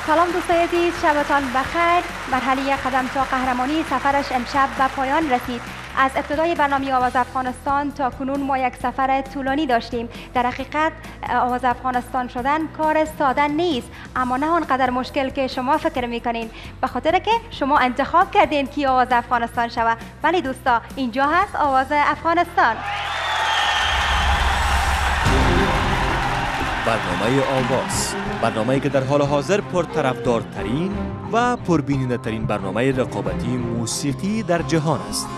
سلام دوستای عزیز، شبتان بخیر. مرحله قدم تا قهرمانی سفرش امشب به پایان رسید. از ابتدای برنامه آواز افغانستان تا کنون ما یک سفر طولانی داشتیم. در حقیقت آواز افغانستان شدن کار ساده نیست، اما نه آنقدر مشکل که شما فکر میکنین، به خاطر که شما انتخاب کردین که آواز افغانستان شوه. ولی دوستا، اینجا هست آواز افغانستان. برنامه آواز، برنامه‌ای که در حال حاضر پرطرفدارترین و پربیننده‌ترین برنامه رقابتی موسیقی در جهان است.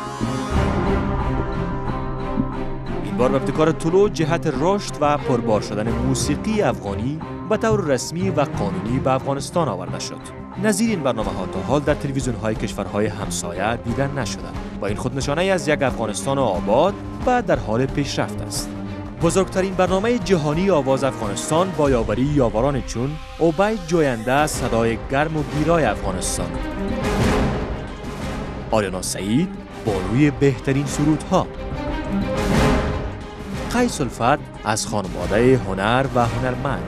این بار به ابتکار طلوع جهت رشد و پربار شدن موسیقی افغانی به طور رسمی و قانونی به افغانستان آورده شد. نظیر این برنامه‌ها تا حال در تلویزیون‌های کشورهای همسایه دیده نشده و این خود نشانه از یک افغانستان آباد و در حال پیشرفت است. بزرگترین برنامه جهانی آواز افغانستان با یاوری یاوران چون عبید جوینده، صدای گرم و گیرای افغانستان، آریانا سعید بانوی بهترین سرودها، قیس الفت از خانواده هنر و هنرمند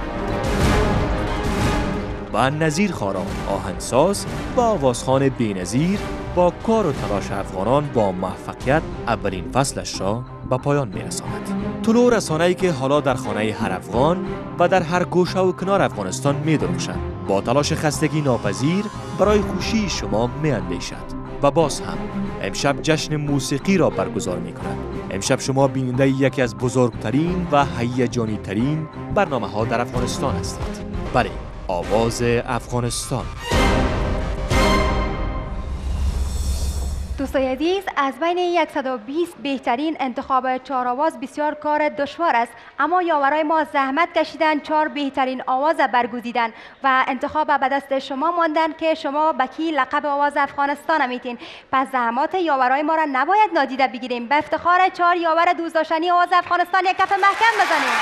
و نظیر خاران آهنگساز و آوازخوان بی‌نظیر با کار و تلاش افغانان با موفقیت اولین فصلش را به پایان می‌رساند. طلوع رسانه‌ای که حالا در خانه هر افغان و در هر گوشه و کنار افغانستان می‌درخشد، با تلاش خستگی ناپذیر برای خوشی شما می‌اندیشد و باز هم امشب جشن موسیقی را برگزار می‌کند. امشب شما بیننده یکی از بزرگترین و هیجانی‌ترین برنامه‌ها در افغانستان هستید. بله، آواز افغانستان. دوستای عزیز، از بین 120 بهترین انتخاب 4 آواز بسیار کار دشوار است، اما یاورای ما زحمت کشیدن 4 بهترین آواز برگزیدن و انتخاب به دست شما ماندن که شما به کی لقب آواز افغانستان میتین. پس زحمات یاورای ما را نباید نادیده بگیریم. به افتخار 4 یاور دوستداشتنی آواز افغانستان یک کف محکم بزنیم.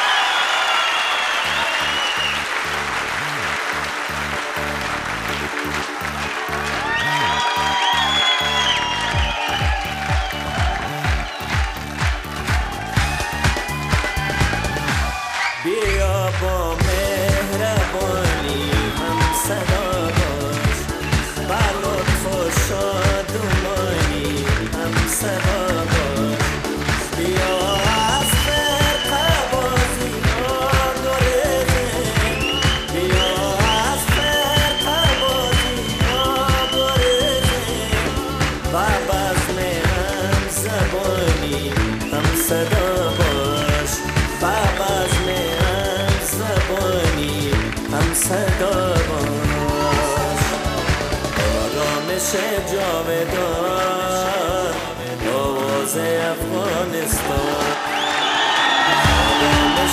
بیا با مهربانی هم صدا باش، با لطف و شادمانی هم صدا باش. بیا از فرقه بازی ها گریزیم، بیا از فرقه بازی ها گریزیم، و بزم هم زبانی هم صدا باش، و بزم هم صدا باش. آرامش جاودان آواز افغانستان، آرامش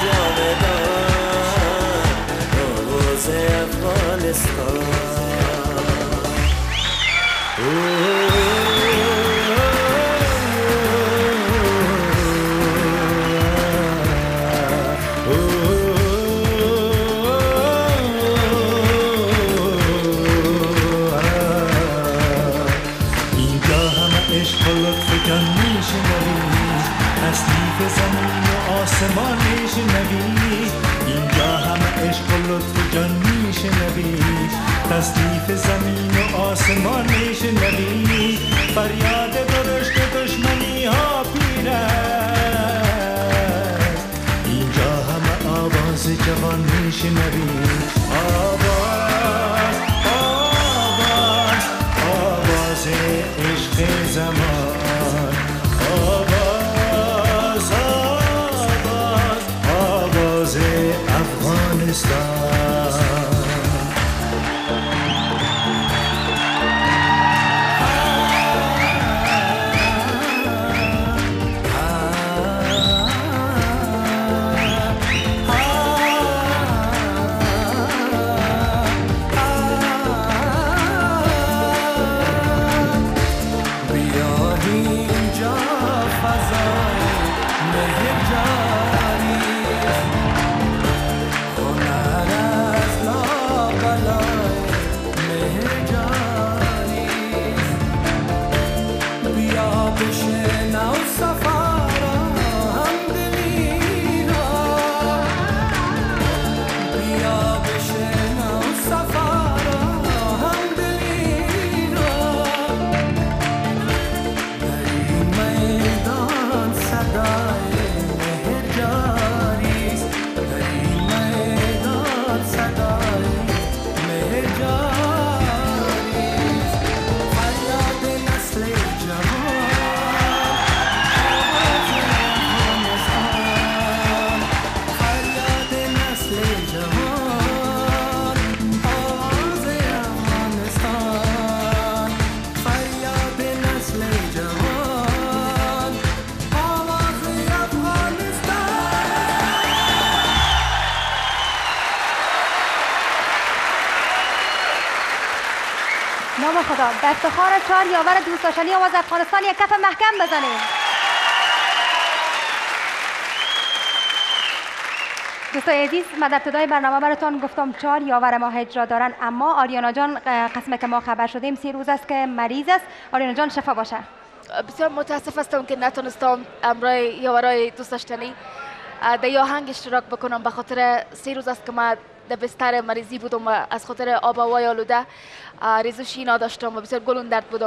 جاودان آواز افغانستان. آسمان میشنوی اینجا همه عشق و لطف جان میشنوی، تصنیف زمین و آسمان میشنوی، فریاد درشت دشمنی ها پیره. اینجا همه آواز جوان میشنوی، آواز آواز آواز عشق زمان، آواز آواز افغانستان. بیا بشنو نام خدا. به افتخار 4 یاور دوست داشتنی آواز افغانستان یک کف محکم بزنیم. دوستای عزیز، من در ابتدای برنامه براتون گفتم 4 یاور ما اجرا دارن، اما آریانا جان قسم که ما خبر شدیم 3 روز است که مریض است. آریانا جان شفا باشه. بسیار متاسف هستم که نتونستم امروز یاورای دوست داشتنی در آهنگ اشتراک بکنم، به خاطر 3 روز است که من در بستر مریضی بودم و از خاطر آب و هوای آلوده ریزشی نداشتم و بسیار گلون درد بودم.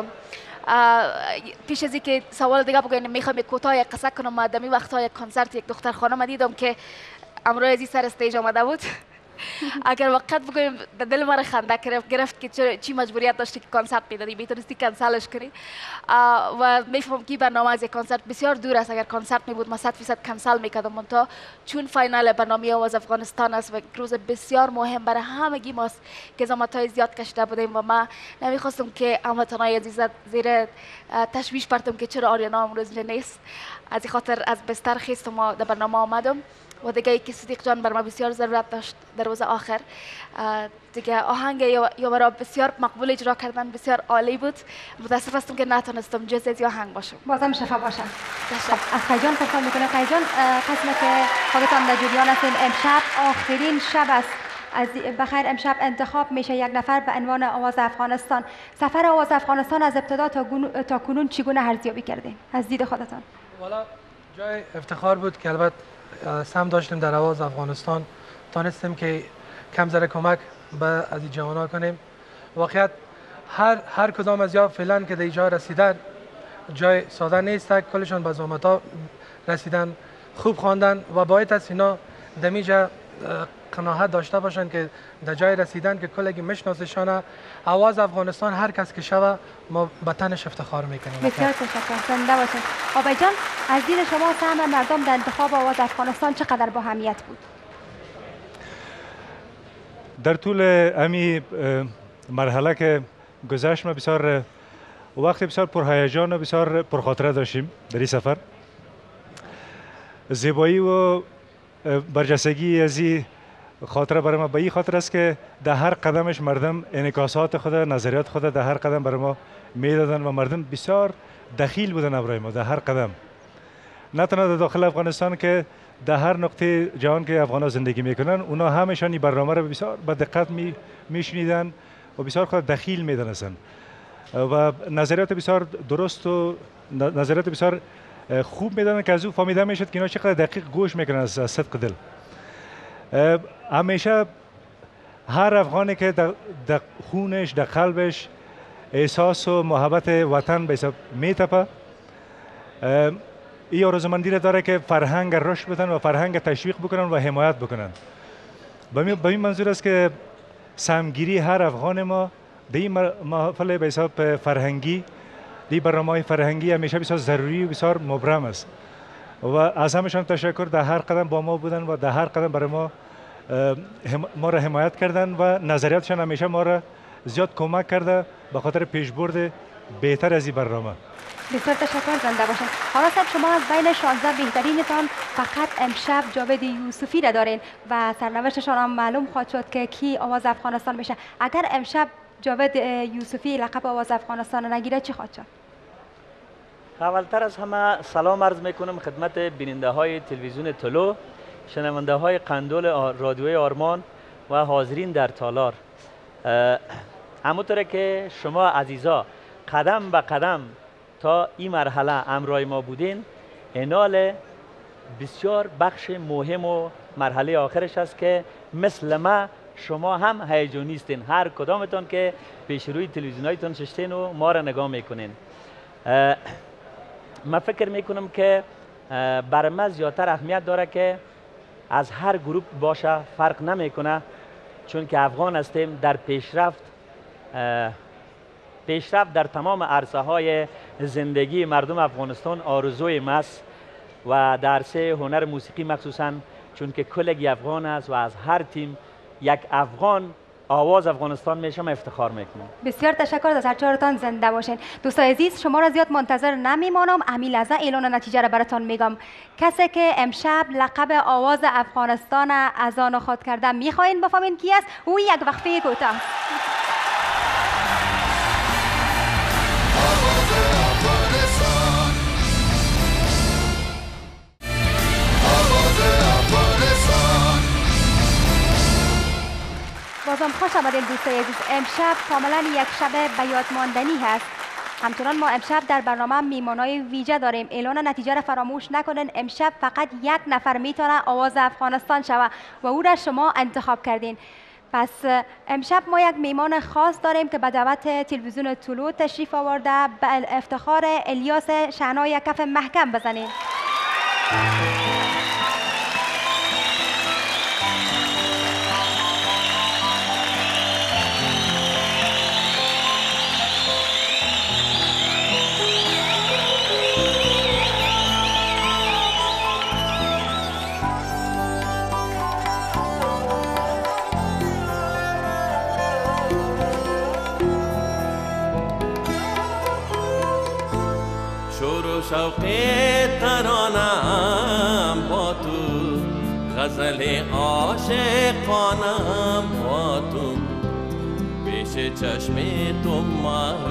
پیش از اینکه سوال دیگه بگم میخوام یک کوتاه قصه کنم. من در این وقت‌ها یک کنسرت یک دختر خانم دیدم که امروز از این سر استیج آمده بود. اگر وقت بگویم دل مرا خنده گرفت که چی مجبوریت داشتی که کنسرت میدادی، میتونستی کنسلش کنی. و میفهمم که برنامه از یک کنسرت بسیار دور است. اگر کنسرت می بود ما 100% کنسل میکردم، منتها چون فاینال برنامه آواز افغانستان است و روز بسیار مهم برای همگی ماست که زحمت‌های زیاد کشیده بودیم و من نمیخواستم که هموطنان عزیز زیر تشویش پرتم که چرا آریانا امروز نیست. از این خاطر از بستر خیستم و در برنامه آمدم و دیگه که صدیق جان بر ما بسیار ضرورت داشت در روز آخر. دیگه آهنگ یاورا بسیار مقبول اجرا کردن، بسیار عالی بود. متاسف هستم که نتونستم جز از آهنگ باشم. بازم شفا باشه. از خیجان تشکر میکنم. خیجان قسمه که خودتان در جریان هستین، امشب آخرین شب است. از بخیر امشب انتخاب میشه یک نفر به عنوان آواز افغانستان. سفر آواز افغانستان از ابتدا تا کنون چگونه ارزیابی کردین از دید خودتان؟ والا جای افتخار بود که البته سهم داشتیم در آواز افغانستان، تانستیم که کم ذره کمک به از این جوانان کنیم. واقعیت هر کدام از یا فعلا که در جای رسیدن جای ساده نیست، کلشان به زحمت‌ها رسیدن، خوب خواندن و باید از اینا دمیجا قناعت داشته باشن که در جای رسیدن که کلگی میشناسشانه. آواز افغانستان هر کس که شوه ما به تنش افتخار میکنیم. بسیار تشکر. زنده باشین. آبای جان، از دید شما سهم مردم در انتخاب آواز افغانستان چقدر با اهمیت بود؟ در طول امی مرحله که گذشت ما بسیار وقت بسیار پرهیجان و بسیار پرخاطره داشتیم در این سفر. زیبایی و برجستگی از این خاطره برای ما به این خاطر است که در هر قدمش مردم انعکاسات خود، نظریات خود در هر قدم برای ما میدادن و مردم بسیار دخیل بودن برای ما در هر قدم. نه تنها در داخل افغانستان که در هر نقطه جهان که افغان‌ها زندگی میکنن، اونا همشان این برنامه را بسیار با دقت میشنیدن و بسیار خود دخیل میدانستن و نظریات بسیار درست و نظریات بسیار خوب میدادن که از او فهمیده میشد که اینا چقدر دقیق گوش میکنن از صدق دل. همیشه هر افغانی که در خونش، در قلبش احساس و محبت وطن به حساب میتپه، این آرزومندی را داره که فرهنگ رشد بدن و فرهنگ تشویق بکنن و حمایت بکنن. به این منظور است که سهمگیری هر افغان ما در این محفل به حساب فرهنگی، دی برنامه‌های فرهنگی همیشه بسیار ضروری و بسیار مبرم است و از همشان تشکر. در هر قدم با ما بودن و در هر قدم برای ما را حمایت کردن و نظریاتشان همیشه ما را زیاد کمک کرده به خاطر پیشبرد بهتر از این برنامه. بسیار تشکر. زنده باشین. حالا صاحب، شما از بین 16 بهترینتان فقط امشب جاوید یوسفی را دارین و سرنوشتشان هم معلوم خواهد شد که کی آواز افغانستان میشه. اگر امشب جاوید یوسفی لقب آواز افغانستان نگیره چی خواهد شد؟ اولتر از همه سلام عرض میکنم خدمت بیننده های تلویزیون طلوع، شنونده های قندول رادیوی آرمان و حاضرین در تالار. همونطور که شما عزیزا قدم به قدم تا این مرحله همراه ما بودین، اینال بسیار بخش مهم و مرحله آخرش است که مثل ما شما هم هیجانی هستین، هر کدامتون که پیش روی تلویزیونایتون ششتین و ما را نگاه میکنین. من فکر میکنم که برای ما زیادتر اهمیت داره که از هر گروه باشه، فرق نمیکنه، چون که افغان هستیم. در پیشرفت در تمام عرصه های زندگی مردم افغانستان آرزوی ماست و در عرصه هنر موسیقی مخصوصا، چون که کلگی افغان است و از هر تیم یک افغان آواز افغانستان میشه. من افتخار میکنم. بسیار تشکر. از هر چهارتان زنده باشین. دوستان عزیز، شما را زیاد منتظر نمیمانم. همین لحظه اعلان نتیجه را براتون میگم. کسی که امشب لقب آواز افغانستان از آن خود کرده میخواین بفهمین کی است؟ او یک وقفه کوتاه. بازم خوش آمدین دوستای عزیز. امشب کاملا یک شب به یاد ماندنی هست. همچنان ما امشب در برنامه میمانای ویژه داریم. اعلان نتیجه را فراموش نکنین. امشب فقط یک نفر میتونه آواز افغانستان شود و او را شما انتخاب کردین. پس امشب ما یک میمان خاص داریم که به دعوت تلویزیون طلوع تشریف آورده. به افتخار الیاس شعنا یک کف محکم بزنین. شوق ترانم با تو، غزل عاشقانم با تو، پیش چشم تو محو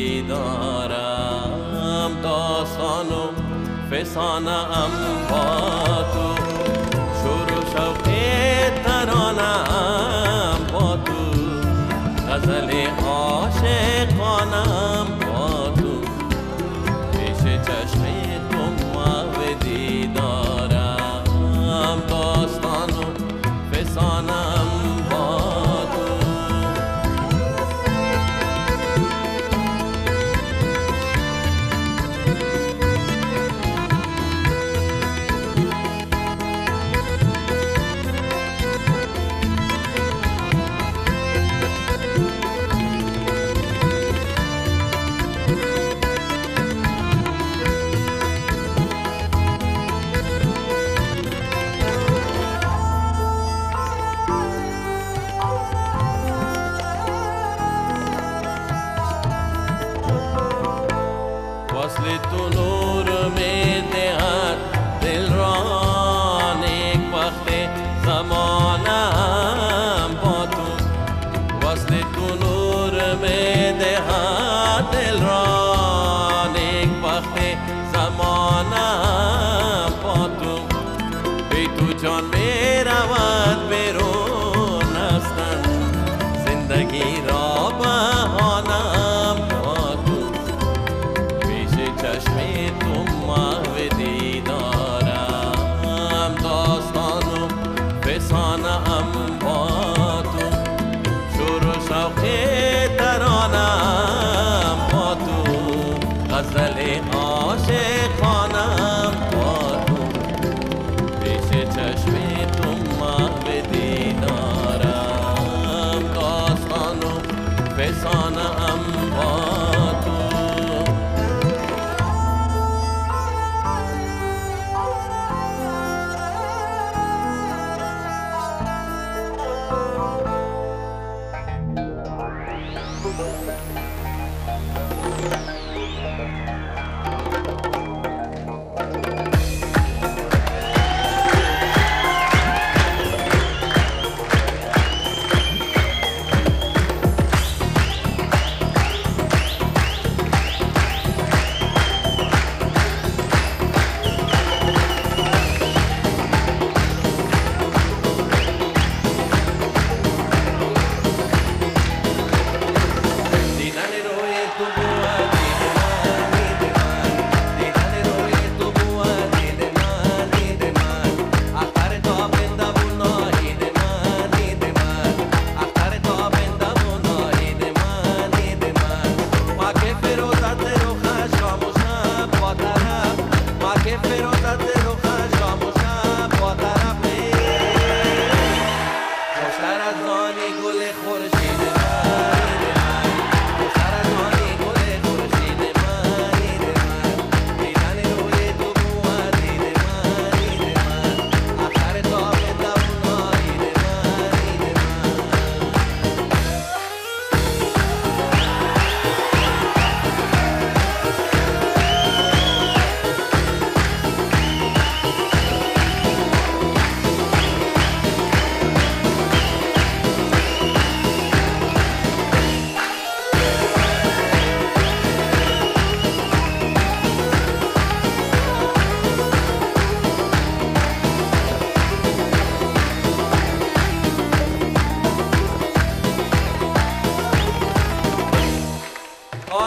دیدارم، داستان و فسانم با تو. شور و شوق ترانم با تو، غزل عاشقانم با تو، چشم تو محو دیدارم، داستان و فسانم با تو. وصل تو نور میں دهد دل را، نیک وقت زمانم با تو. وصل تو نور میں دهد دل را، نیک وقت زمانم با تو. بی تو جان می رود بیرون هستن، زندگی را بهانم با تو. چشم تو محو دیدارم، داستان و فسانم با تو. شور و شوق ترانم با تو، غزل عاشقانم با تو. پیش چشم تو محو دیدارم، داستان و فسانم با تو.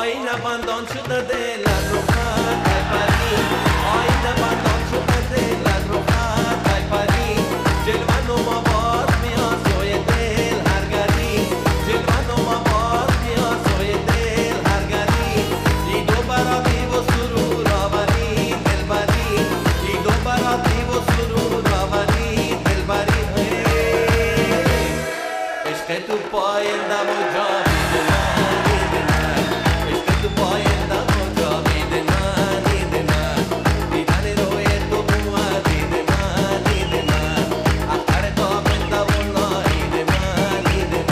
آینه بندان شده دل از رو خط ای پری آینه بندان شده دل از رو خط ای پری جلوه نما باز میاد سوی دل هرگری جلوه نما باز میاد سوی دل هرگری ای دو براتی و سرور آوری دلبری ای دو براتی و سرور آوری دلبری عشق تو پاینده و جاوید من عشق تو پاینده و جاوید من دیدن روی تو بود دید من اختر تابنده و ناید من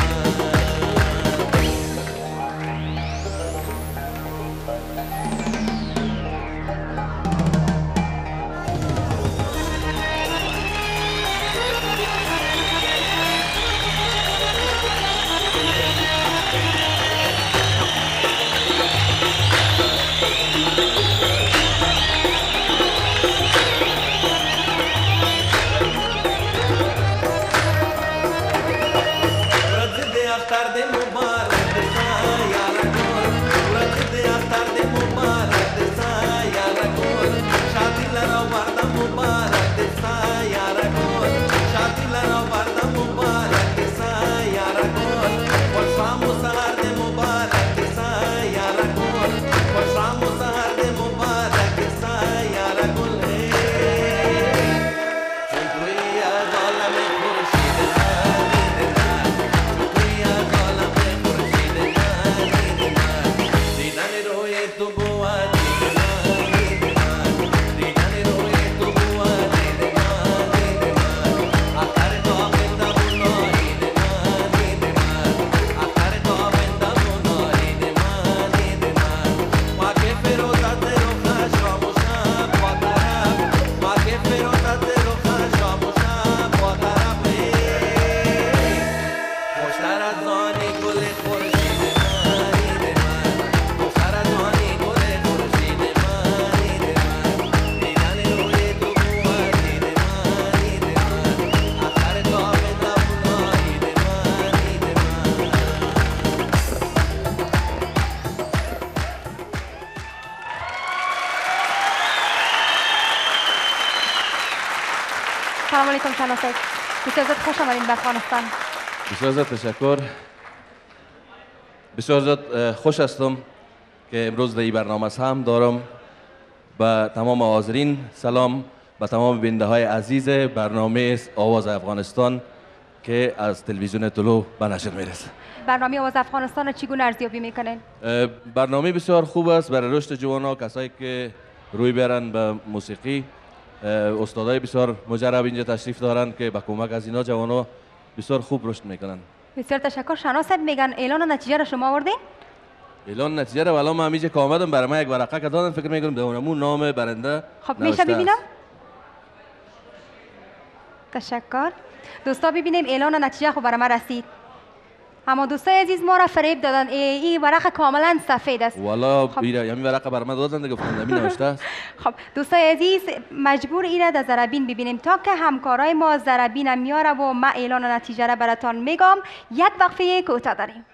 سلام علیکم شناسه. بسیار زیاد خوش آمدین به افغانستان. بسیار زیاد تشکر. بسیار زیاد خوش هستم که امروز در این برنامه هم دارم. به تمام حاضرین سلام، به تمام بیننده های عزیز برنامه آواز افغانستان که از تلویزیون طلوع به نشر میرسه. برنامه آواز افغانستان چگونه ارزیابی میکنین؟ برنامه بسیار خوب است برای رشد جوانان، کسایی که روی بیارن به موسیقی. استادای بسیار مجرب اینجا تشریف دارن که با کمک از اینا جوانا بسیار خوب رشد میکنن. بسیار تشکر. شناسه میگن اعلان نتیجه را شما آوردین؟ اعلان نتیجه را والا من همیشه که آمدم برای من یک ورقه که دادن، فکر میکنم دونمون نام برنده. خب میشه ببینم؟ تشکر. دوستا ببینیم اعلان نتیجه خب برای ما رسید. اما دوستای عزیز ما را فریب دادن. این ورقه کاملا سفید است. والا همین ورقه برای من دادن دیگه، گفتم نمی نوشته است. خب دوستای عزیز مجبور ایره در زربین ببینیم تا که همکارای ما زربین میاره و ما اعلان نتیجه را براتان میگم. یک وقفه کوتاه داریم.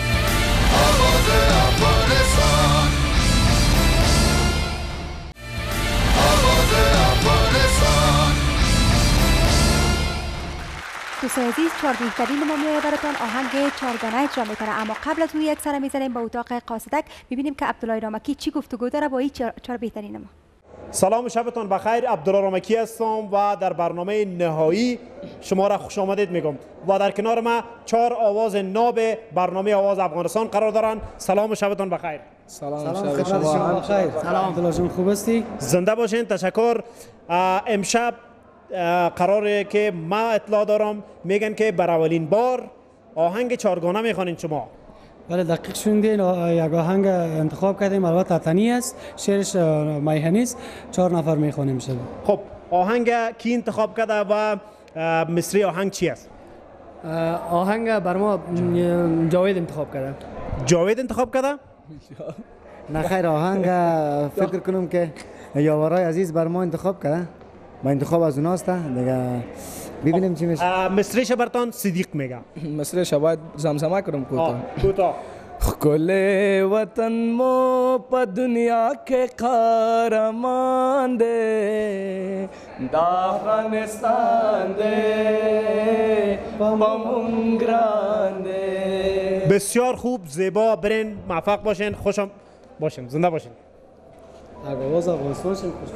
دوستان عزیز 4 بهترین ما میایه براتان آهنگ چارگانه اجرا میکنه، اما قبل از اون یک سر میزنیم به اتاق قاصدک ببینیم که عبدالله رامکی چی گفتگو داره با این 4 بهترین ما. سلام و شبتان بخیر. عبدالله رامکی هستم و در برنامه نهایی شما را خوش آمدید میگم و در کنار ما 4 آواز ناب برنامه آواز افغانستان قرار دارن. سلام و شبتان بخیر. سلام شما بخیر. سلام عبدالله جون، خوب هستی؟ زنده باشین. تشکر. امشب قراره که ما اطلاع دارم میگن که بر اولین بار آهنگ چارگانه میخوانین شما. بله دقیق شوندین. یک آهنگ انتخاب کردیم، البته تنی است، شعرش میهنی است، 4 نفر میخوانیم شب. خب آهنگ کی انتخاب کرده و مصری آهنگ چی است؟ آهنگ بر ما جاوید انتخاب کرده. جاوید انتخاب کرده؟ نه خیر، آهنگ فکر کنم که یاورای عزیز بر ما انتخاب کرده. با انتخاب از اوناست دیگه، ببینیم چی میشه. مصریش برتان صدیق میگه. مصریش باید زمزمه کنم کوتاه. کوتاه. کل وطن مو په دنیا کې قهرمان دی دا افغانستان دی په مونږ ګران دی. بسیار خوب، زیبا، برین، موفق باشین، خوشم باشین، زنده باشین. آواز افغانستان شیم خوش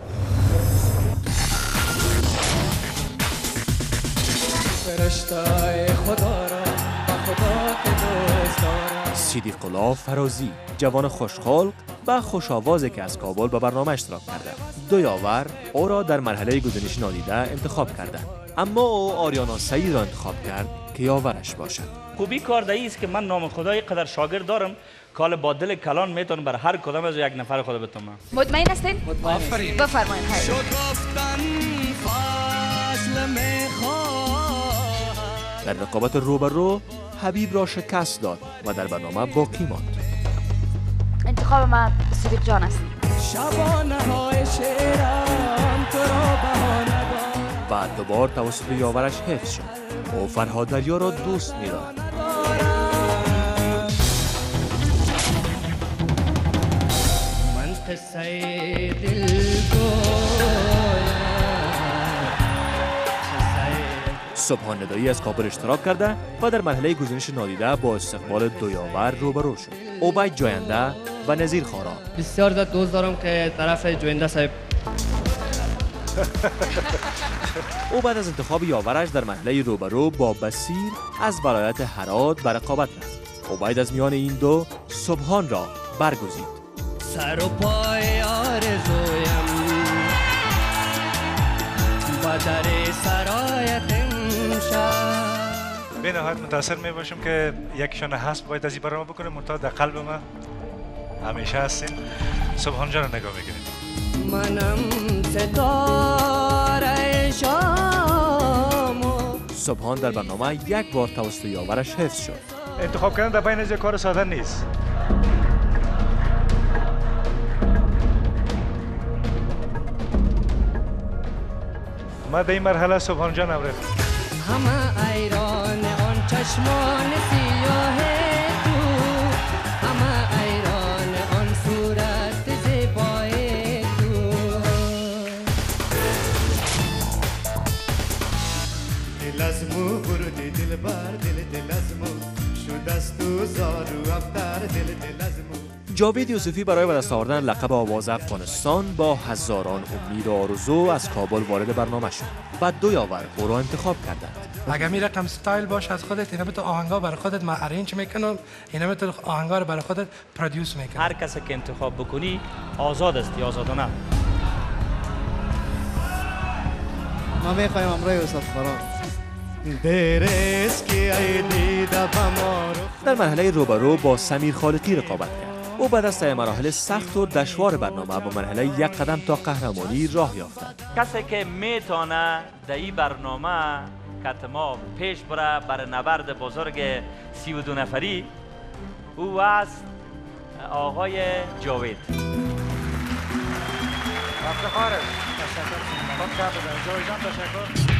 فرشتای خدا را با خدا که دوست دارم. صدیق الله فرازی، جوان خوشخلق و خوش‌آوازی که از کابل به برنامه اشتراک کرده. دو یاور او را در مرحله گزینش نادیده انتخاب کردند، اما او آریانا سعید را انتخاب کرد که یاورش باشد. خوبی کار دایی است که من نام خدای قدر شاگرد دارم که با دل کلان میتونم بر هر کدام از یک نفر خود بتونم. مطمئن هستین؟ آفرین. بفرمایید. شد گفتن فصل میخواه. در رقابت روبرو حبیب را شکست داد و در برنامه باقی ماند. انتخاب من صدیق جان است. شبانه های شیرم تو را بهانه دارم. بعد دوبار توسط یاورش حفظ شد. او فرهاد دریا را دوست می‌دارد. من قصه دل سبحان ندایی از کابل اشتراک کرده و در مرحله گزینش نادیده با استقبال دو یاور روبرو شد. عبید جاینده و نظیر خارا. بسیار زیاد دوست دارم که طرف جاینده صاحب. او بعد از انتخاب یاورش در مرحله روبرو با بصیر از ولایت هرات به رقابت رفت. عبید از میان این دو سبحان را برگزید. سر و پای آرزویم با در سرایت امشب. به نهایت متاثر می باشم که یکشان هست باید از این برنامه بکنیم، منتها در قلب ما همیشه هستیم. سبحان جان رو نگاه میکنیم. منم ستاره شامو. سبحان در برنامه یک بار توسط یاورش حفظ شد. انتخاب کردن در بین از کار ساده نیست. ما در این مرحله سبحان جان هم رفت. همه ایران آن چشمان سیاه تو، همه ایران آن صورت زیبای تو. دل از مو بردی دل بر دل از مو شد از تو زارو افتر دل از مو. جاوید یوسفی برای به دست آوردن لقب آواز افغانستان با هزاران امید و آرزو از کابل وارد برنامه شد. بعد دو یاور او را انتخاب کردند. اگر می رقم ستایل باش از خودت، اینا تو آهنگا برای خودت ما ارنج میکنم، اینا تو آهنگا رو برای خودت پرودیوس میکنم. هر کسی که انتخاب بکنی آزاد است یا آزادانه. ما میخوایم امروز یوسف فرار. در مرحله روبرو با سمیر خالقی رقابت کرد. او بعد از طی مراحل سخت و دشوار برنامه با مرحله یک قدم تا قهرمانی راه یافتند. کسی که میتونه در این برنامه کتما پیش بره برای نبرد بزرگ 32 نفری، او است آقای جاوید. افتخاره. تشکر.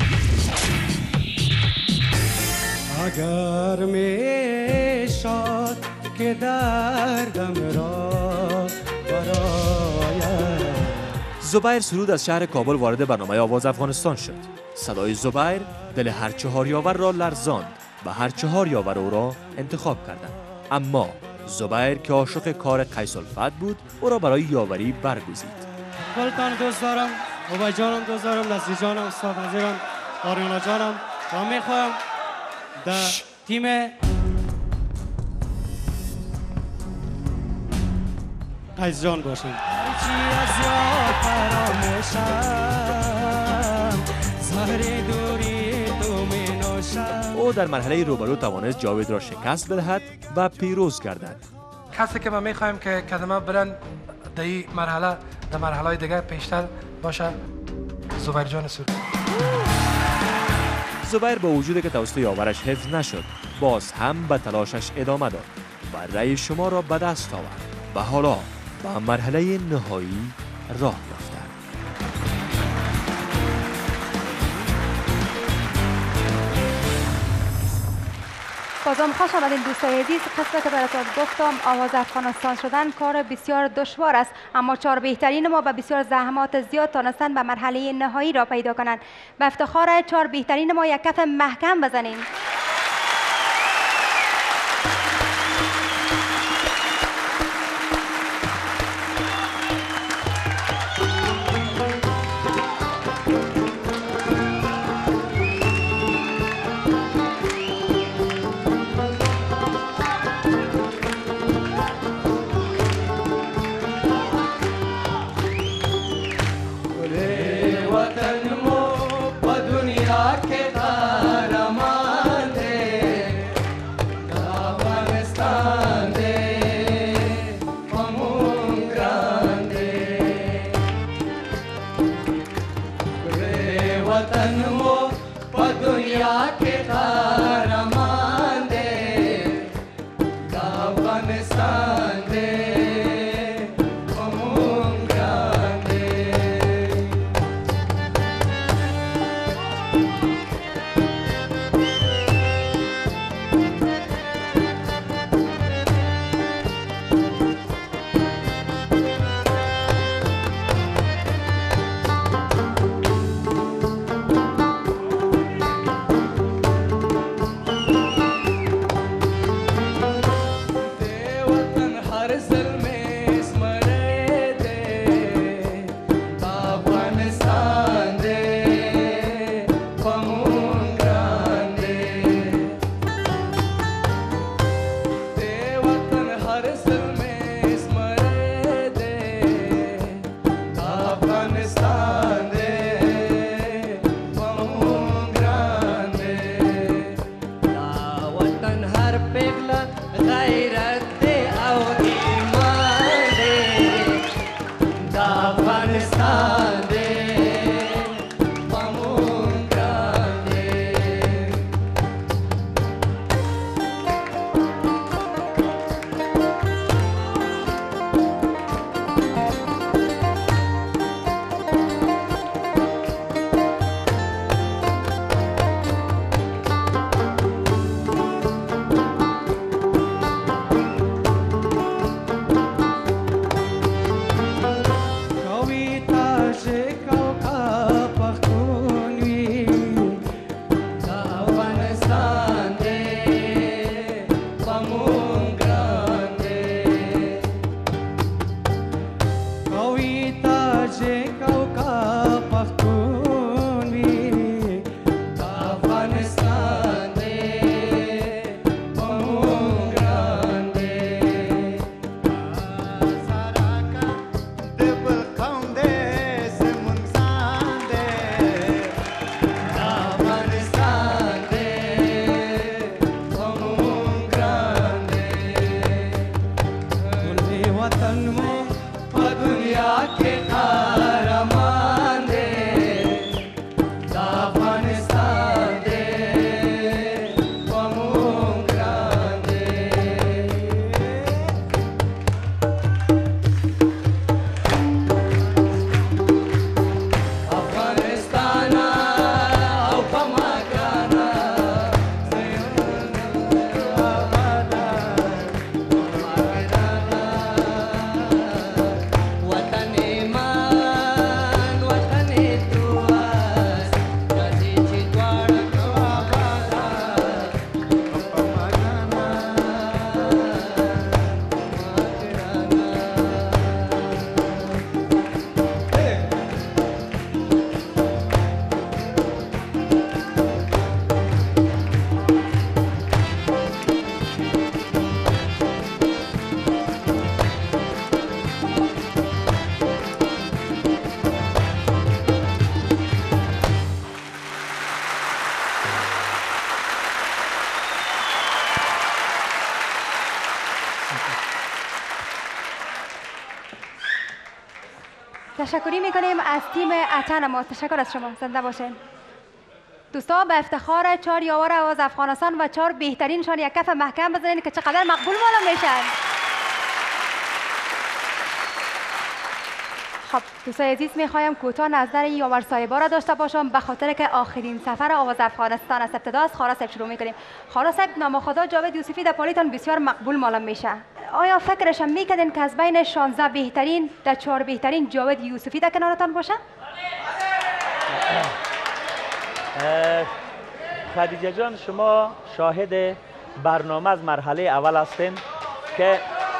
اگر میشد که دردم را برایم. زبیر سرود از شهر کابل وارد برنامه آواز افغانستان شد. صدای زبیر دل هر چهار یاور را لرزاند و هر چهار یاور او را انتخاب کردند. اما زبیر که عاشق کار قیس الفت بود، او را برای یاوری برگزید. کلتان دوست دارم، عبید جانم دوست دارم، نصیر جانم، استاد نظیرم، آریانا جانم و میخواهم در تیم قیس جان باشیم. او در مرحله روبرو توانست جاوید را شکست بدهد و پیروز گردد. کسی که ما میخوایم که کلمه برن در این مرحله، در مرحله دیگه پیشتر باشه، زبیر جان سرود. زبیر با وجودی که توسط یاورش حفظ نشد، باز هم به تلاشش ادامه داد و رأی شما را به دست آورد و حالا به مرحله نهایی راه یافت. بازم خوش آمدین دوستای عزیز. قسمت براتون گفتم آواز افغانستان شدن کار بسیار دشوار است، اما 4 بهترین ما با بسیار زحمات زیاد تانستن به مرحله نهایی را پیدا کنند. به افتخار 4 بهترین ما یک کف محکم بزنیم. تشکری میکنیم از تیم اتن ما. تشکر از شما. زنده باشین دوستا. به افتخار 4 یاور آواز افغانستان و 4 بهترینشان یک کف محکم بزنین که چقدر مقبول معلوم میشن. خب دوستای عزیز میخوایم کوتاه نظر یاور صاحبا را داشته باشم به خاطر که آخرین سفر آواز افغانستان است. ابتدا از خارا صاحب شروع میکنیم. خارا صاحب، نام خدا جاوید یوسفی در پالیتان بسیار مقبول معلوم میشه. آیا فکرش میکردین که از بین 16 بهترین در 4 بهترین جاوید یوسفی در کنارتان باشه؟ خدیجه جان، شما شاهد برنامه از مرحله اول هستین که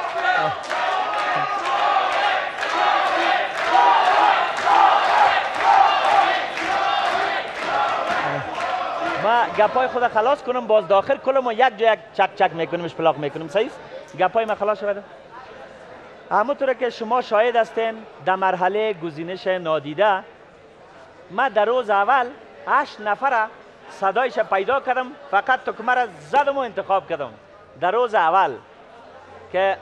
ما گپای خود خلاص کنم، باز داخل کلم و یک جا یک چک چک میکنیم، اشپلاق میکنیم. صحیح است؟ گپای ما خلاص شده. همونطور که شما شاهد هستین در مرحله گزینش نادیده، ما در روز اول 8 نفر صدایش پیدا کردم، فقط تکمه را زدم و انتخاب کردم در روز اول که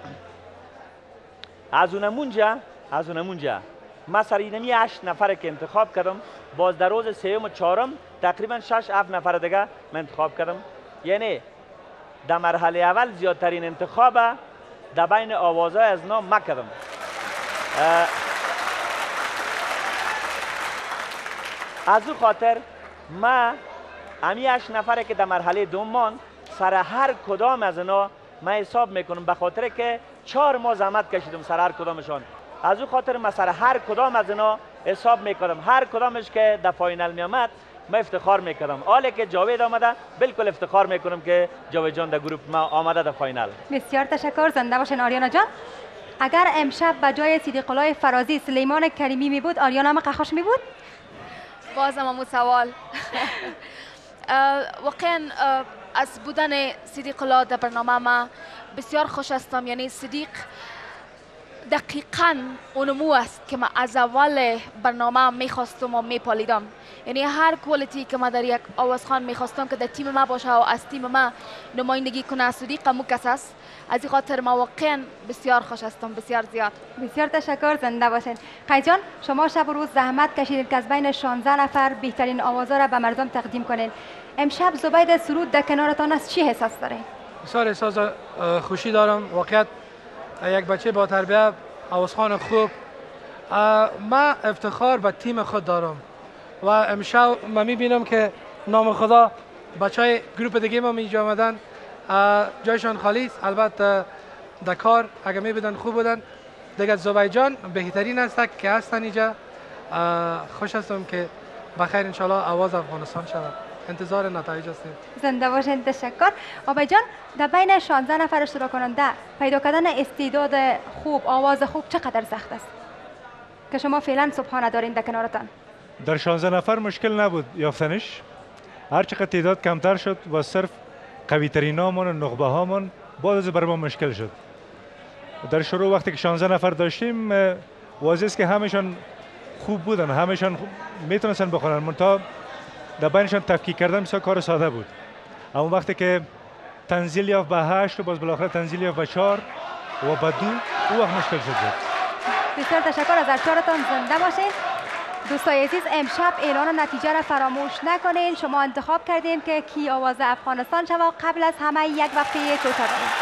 از اونمونجا ما سر اینمی 8 نفر که انتخاب کردم، باز در روز سوم و چهارم تقریبا 6-7 نفر دیگه من انتخاب کردم. یعنی در مرحله اول زیادترین انتخاب در بین آوازهای از نام ما کردم. از او خاطر ما امی 8 نفره که در مرحله دوم سر هر کدام از اینا ما حساب میکنم، به خاطر که 4 ماه زحمت کشیدم سر هر کدامشان. از او خاطر ما سر هر کدام از اینا حساب میکردم، هر کدامش که در فاینال میامد ما افتخار میکردم. حالا که جاوید آمده بالکل افتخار میکنم که جاوید جان در گروپ ما آمده در فاینال. بسیار تشکر، زنده باشین آریانا جان. اگر امشب به جای صدیق الله فرازی سلیمان کریمی می بود، آریانا هم قخاش می بود؟ بازم همون سوال. واقعا از بودن صدیق الله در برنامه ما بسیار خوش هستم. یعنی صدیق دقیقاً اونمو است که من از اول برنامه میخواستم و میپالیدم. یعنی هر کوالیتی که من در یک آوازخوان میخواستم که در تیم ما باشه و از تیم ما نمایندگی کنه، صدیق همون کس است. از این خاطر ما واقعا بسیار خوش هستم، بسیار زیاد. بسیار تشکر، زنده باشین. قیس جان، شما شب و روز زحمت کشیدید که از بین 16 نفر بهترین آوازها را به مردم تقدیم کنین. امشب زبید سرود در کنارتان است، چی احساس دارین؟ بسیار احساس خوشی دارم. واقعیت یک بچه با تربیت، آوازخوان خوب. من افتخار به تیم خود دارم و امشب من میبینم که نام خدا بچهای گروپ دیگه ما اینجا آمدن، جایشان خالی است. البته در کار اگر میبودن خوب بودن دیگه. زبیجان بهترین است که هستن اینجا. خوش هستم که بخیر انشالله آواز افغانستان شود. انتظار نتایج هستیم. زنده باشین، تشکر. آبای جان، در بین 16 نفر اشتراک کننده پیدا کردن استعداد خوب، آواز خوب چقدر سخت است که شما فعلا صبحانه دارین در کنارتان؟ در 16 نفر مشکل نبود یافتنش. هر چقدر تعداد کمتر شد و صرف قوی ترین هامون و نخبه هامون باز بر ما مشکل شد. در شروع وقتی که 16 نفر داشتیم واضح است که همشان خوب بودن، همشان میتونستن بخونن، منتها در بینشان تفکیک کردن بسیار کار ساده بود. اما وقتی که تنزیل یافت به 8 و باز بالاخره تنزیل یافت به 4 و به 2، او وقت مشکل شد. بسیار تشکر، از ارشادتان زنده باشید. دوستای عزیز، امشب اعلان نتیجه را فراموش نکنین. شما انتخاب کردین که کی آواز افغانستان شود. قبل از همه یک وقفه کوتاه داریم.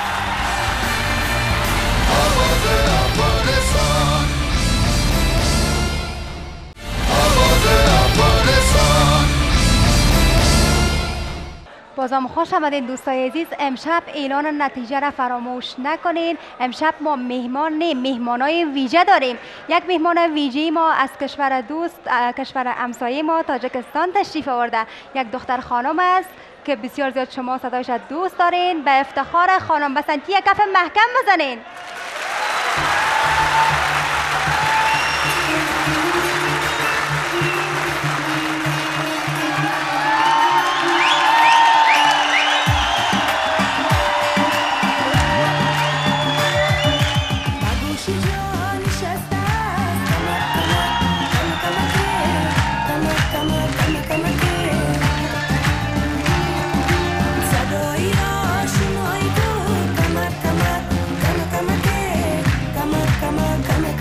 بازم خوش آمدین دوستای عزیز. امشب اعلان نتیجه را فراموش نکنین. امشب ما مهمانای ویژه داریم. یک مهمان ویژه ما از کشور دوست، کشور همسایه ما تاجیکستان تشریف آورده. یک دختر خانم است که بسیار زیاد شما صدایش دوست دارین. به افتخار خانم بسنتی یک کف محکم بزنین. Come on.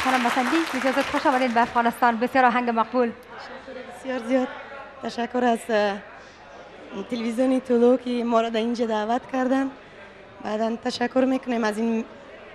خانم بسندی بسیار خوش آمدید به افغانستان. بسیار آهنگ مقبول. بسیار زیاد تشکر از تلویزیون طلوع که ما را در اینجا دعوت کردن. بعدا تشکر میکنیم از این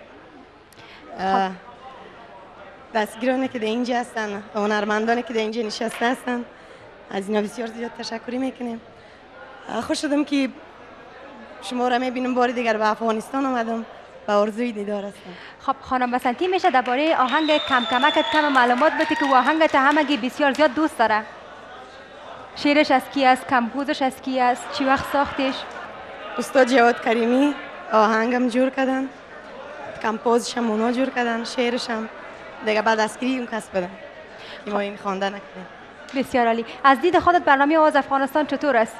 دستگیرانی که در اینجا هستن، هنرمندانی که در اینجا نشسته هستن، از اینا بسیار زیاد تشکر میکنیم. خوش شدم که شما را میبینم بار دیگر به افغانستان آمدم و آرزوی دیدار هستم. خب خانم بسنتی میشه درباره آهنگ کم کمکت کم معلومات بدی که آهنگت همگی بسیار زیاد دوست داره؟ شعرش از کی است؟ کمپوزش از کی است؟ چی وقت ساختش؟ استاد جواد کریمی آهنگم جور کردن، کمپوزش هم اونا جور کردن، شعرش هم دیگه بعد از اون کس بدن که ما این خوانده نکردیم. بسیار عالی. از دید خودت برنامه آواز افغانستان چطور است؟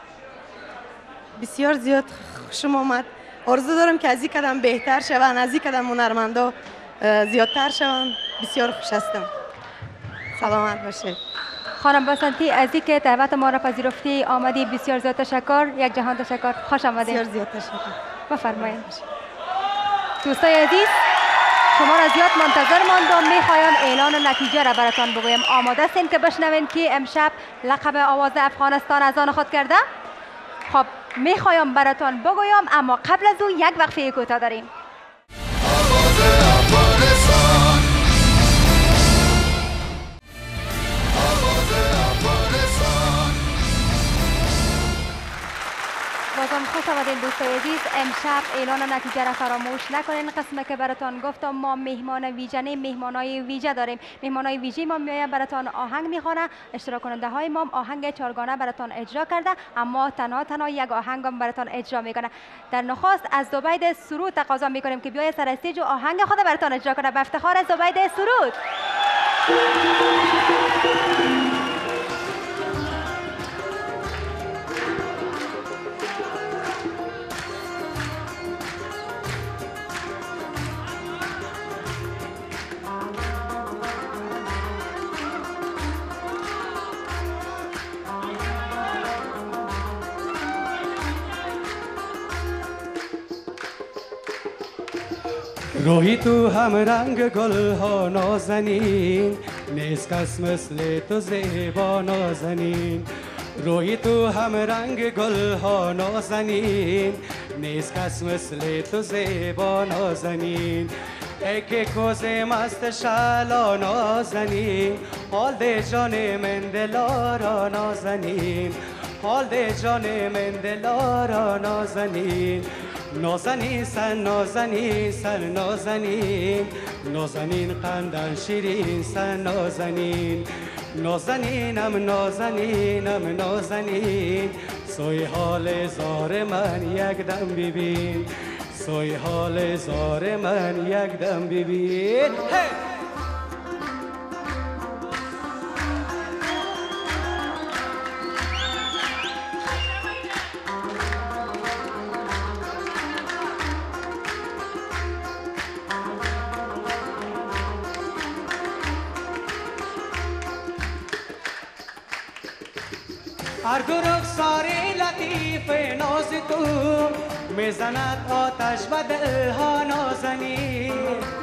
بسیار زیاد خوشم آمد. آرزو دارم که از این قدم بهتر شوند، از این قدم هنرمندا زیادتر شوند. بسیار خوش هستم. سلامت باشید. خانم بسنتی از اینکه دعوت ما را پذیرفتی آمدی بسیار زیاد تشکر. یک جهان تشکر. خوش آمدید. بسیار زیاد تشکر. بفرمایید. دوستای عزیز شما را زیاد منتظر ماندم. میخوایم اعلان نتیجه را براتان بگویم. آماده هستین که بشنوین که امشب لقب آواز افغانستان از آن خود کرده؟ خب میخوایم براتان بگویم، اما قبل از او یک وقفه کوتاه داریم. بازم خوش آمدین دوستای عزیز. امشب اعلان نتیجه را فراموش نکنین. قسمه که براتان گفتم ما مهمان ویژه نه مهمانای ویژه داریم. مهمانای ویژه ما میاید براتان آهنگ میخوانه. اشتراک کننده های ما آهنگ چارگانه براتان اجرا کرده، اما تنها یک آهنگ هم براتان اجرا میکنه. در نخست از زبید سرود تقاضا میکنیم که بیاید سر استیج و آهنگ خود براتان اجرا کنه. به افتخار زبید سرود. روحی تو هم رنگ گل ها نازنین، نیست کس مثل تو زیبا نازنین. روحی تو هم رنگ گل ها نازنین، نیست کس مثل تو زیبا نازنین. ای که کوز مست شلا نازنین، حال ده جان من دلارا نازنین، حال ده جان من دلارا نازنین. نازنین سن نازنین سن نازنین، نازنین قندن شیرین سن نازنین. نازنینم نازنینم نازنین، سوی حال زار من یک دم ببین، سوی حال زار من یک دم ببین. هر دو رخسار لطیف ناز تو میزند آتش و دلها نازنین.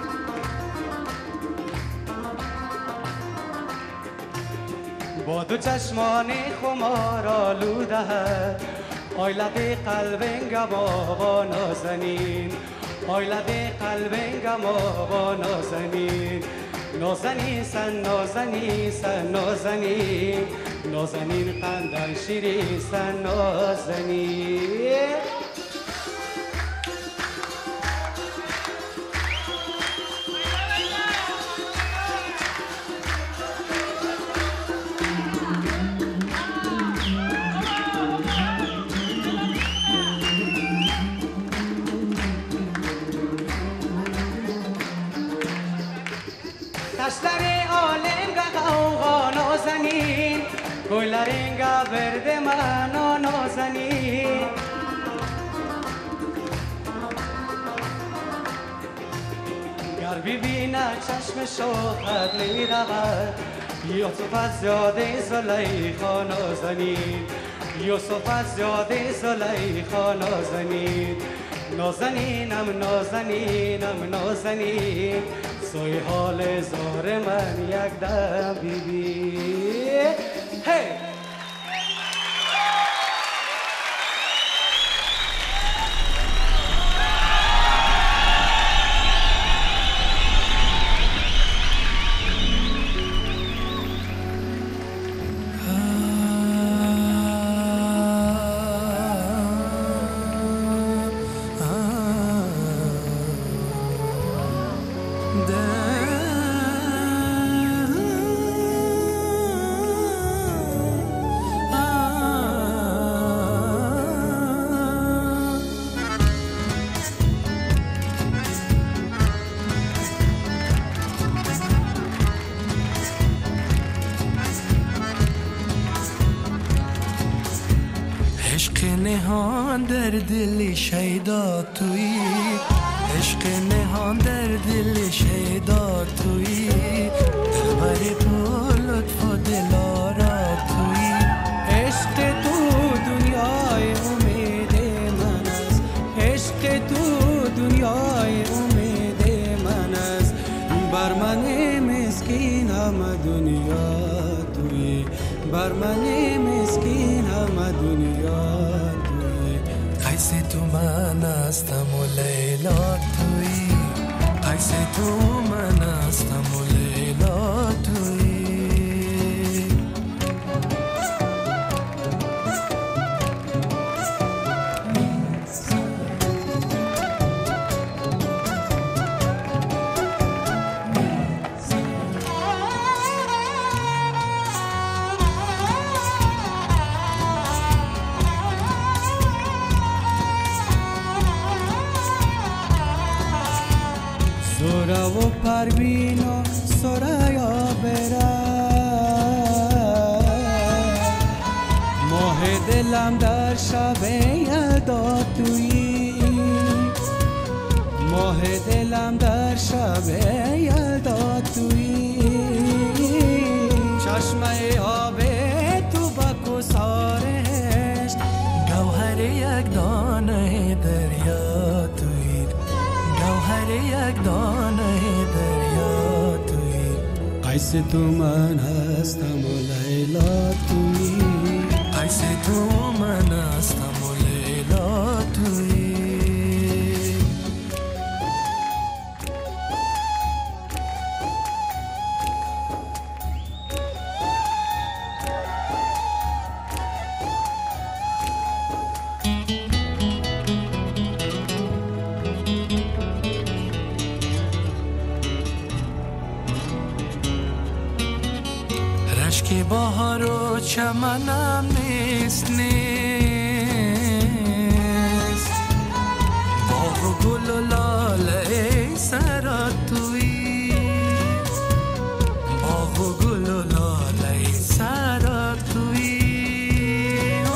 با دو چشمان خمار آلوده آیلت قلبنگم آوا نازنین، آیلت قلبنگم آوا نازنین. نازنین سن نازنین سن نازنین، نازنین قندن شیرین سن نازنین. تشتر عالم غوغا نازنین، گلرنگا برد من نازنین. گر ببینه چشم شوخت میرود، یوسف از یاد زلیخا نازنین، یوسف از یاد زلیخا نازنین. نازنینم نازنینم نازنین، سوی حال زار من یک دم بیبی. هی نهان در دل شیدا تویی، عشق نهان در دل شیدا تویی، دلبر تو لطف و دلارا تویی. عشق تو دنیای امید من است، عشق تو دنیای امید من است. بر من مسکین همه دنیا تویی، بر من مسکین همه دنیا. قیس تو من هستم و لیلا تویی، قیس تو من هستم و لیلا تویی. سورا و پروین و سرایا برا ماه دلم در شب یلدا تویی، ماه دلم در شب یلدا تویی. چشمه آب تو با کسارش، گوهر یک دانه دریا تویی، گوهر یک دانه دریا تویی. قیس تو من هستم و لیلا تویی، قیس تو من هستم و لیلا تویی. رشک بهار و چمنم نیست باغ و گل و لاله سرا تویی، باغ و گل و لاله سرا تویی.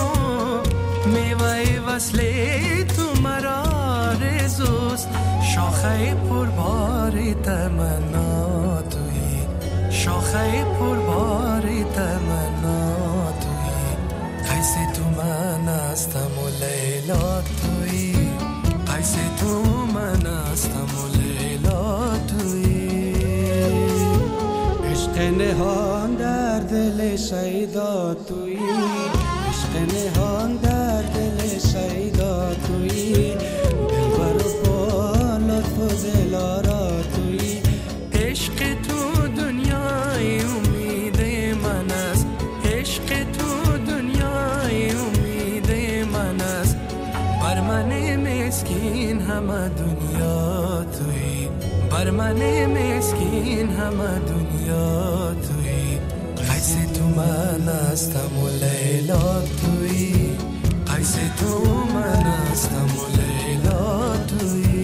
میوه وصل تو مرا آرزوست، شاخه پربار تمنا تویی، شاخه پربار تمنا تویی. قیس تو من هستم و لیلا تویی، قیس تو من هستم و لیلا تویی. عشق نهان در دل شیدا تویی، عشق نهان در دل شیدا تویی. دلبر و با لطف و دلارا تویی. عشق تو دنیای امید من است، عشق تو دنیای امید من است. بر من مسکین همه دنیا تویی، بر من مسکین همه دنیا تویی. قیس تو من هستم و لیلا تویی، قیس تو من هستم و لیلا تویی.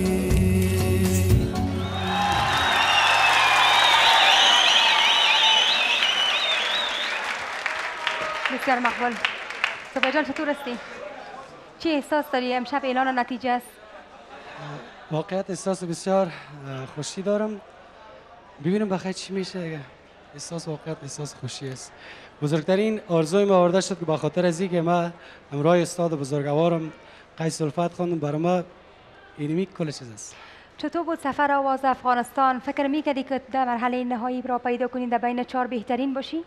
بسیار مقبول. صبح جان چطور هستی؟ چی احساس داری امشب اعلان نتیجه است؟ واقعیت احساس بسیار خوشی دارم. ببینیم بخیر چی میشه دیگه. احساس واقعیت احساس خوشی است. بزرگترین آرزوی ما آورده شد که به خاطر از اینکه ما همراه استاد بزرگوارم قیس الفت خواندم، برای ما اینمی کل چیز است. چطور بود سفر آواز افغانستان؟ فکر میکردی که در مرحله نهایی را پیدا کنی در بین 4 بهترین باشی؟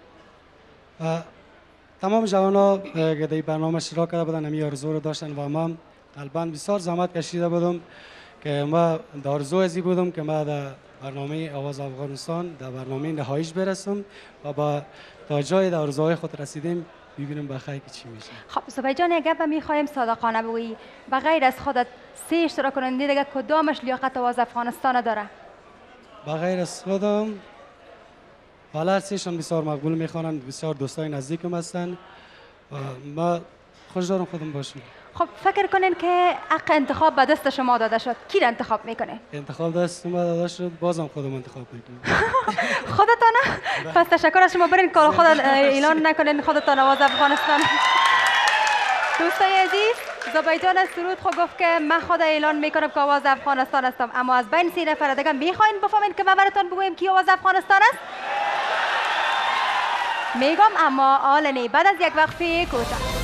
تمام جوانا که در برنامه شرکت کرده بودن همی آرزو رو داشتن و من قلباً بسیار زحمت کشیده بودم که ما در آرزو ازی بودم که ما در برنامه آواز افغانستان در برنامه نهاییش برسم و با تا جای در آرزوهای خود رسیدیم. ببینیم بخیر که چی میشه. خب زبای جان یک گپ میخوایم صادقانه بگویی، بغیر از خودت 3 اشتراک کننده دیگه کدامش لیاقت آواز افغانستان داره؟ بغیر از خودم حالا سهشان بسیار مقبول میخوانن، بسیار دوستای نزدیکم هستن و ما خوش دارم خودم باشم. خب فکر کنین که حق انتخاب به دست شما داده شد، کی را انتخاب میکنه؟ انتخاب دست ما داده شد، بازم خودم انتخاب میکنم. خودتانه؟ پس تشکر از شما، برین کار خود اعلان نکنین خودتان آواز افغانستان. دوستای عزیز، زبیدان از سرود خود گفت که من خود اعلان میکنم که آواز افغانستان هستم، اما از بین 3 نفر دیگه میخواین بفهمین که من براتون بگویم کی آواز افغانستان است؟ میگم اما آلنی بعد از یک وقفه کوتاه.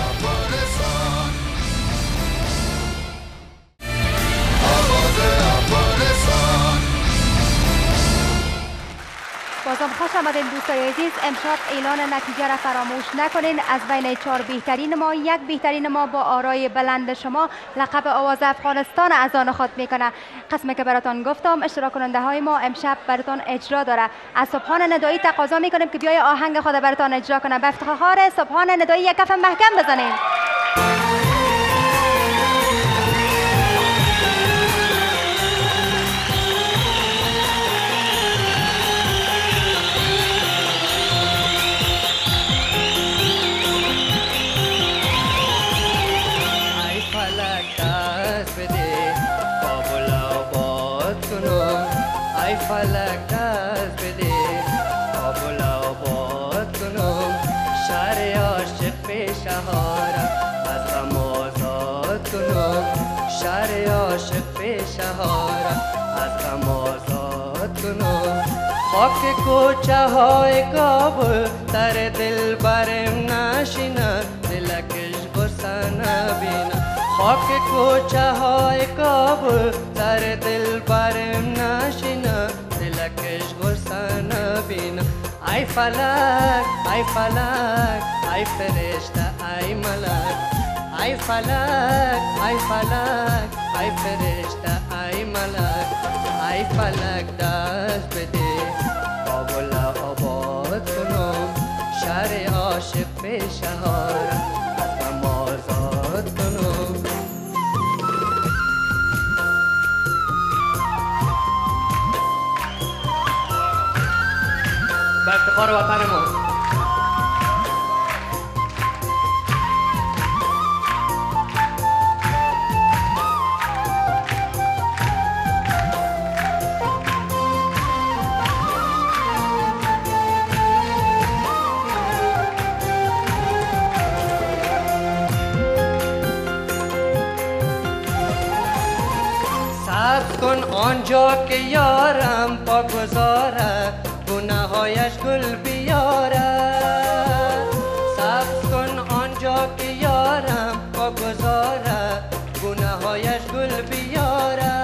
بازم خوش آمدین دوستای عزیز. امشب اعلان نتیجه را فراموش نکنین. از بین 4 بهترین ما 1 بهترین ما با آرای بلند شما لقب آواز افغانستان از آن خود میکنه. قسمی که براتون گفتم اشتراک کننده های ما امشب براتون اجرا داره. از سبحان ندایی تقاضا میکنیم که بیای آهنگ خود براتون اجرا کنه. به افتخار سبحان ندایی یک کف محکم بزنین. فلک دست بده کابل آباد کنم شهر عاشق پیشهارم از غم آزاد کنم شهر عاشق پیشهارم از غم آزاد کنم خاک کوچه های کابل در دل برم نشینه دلکش غصه نبینه خاک کوچه های کابل در دل برم نشینه دلکش غصه نبینه ای فلک ای فلک ای فرشته ای ملک ای فلک ای فلک ای فرشته ای ملک ای فلک دست بده کابل آباد کنم شهر عاشق پیشهارم از غم آزاد کنم به افتخار وطن ما سبز کن آنجا که یارم پا گذاره گناهایش گل بیاره سبز کن آنجا که یارم پا گذاره گناهایش گل بیاره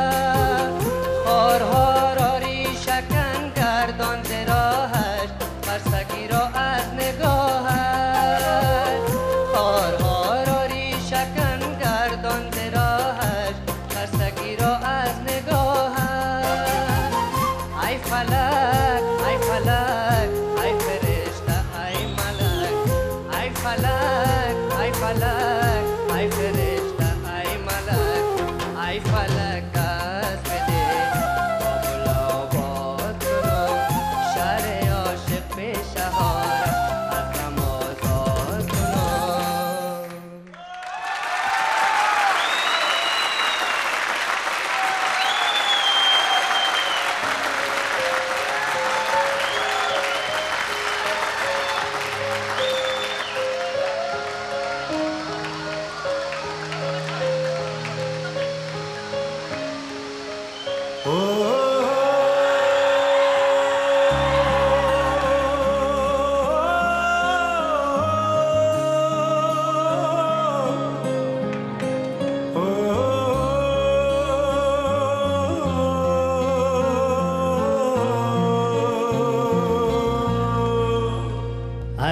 خارها را ریشکن گردان زراهش خرسگی را از نگاهش خارها را ریشکن گردان زراهش خرسگی را از نگاهش ای فلک ای فلک ای فرشته ای ملک ای فلک ای فلک ای فرشته ای ملک ای فلک دست بده کابل آباد کنم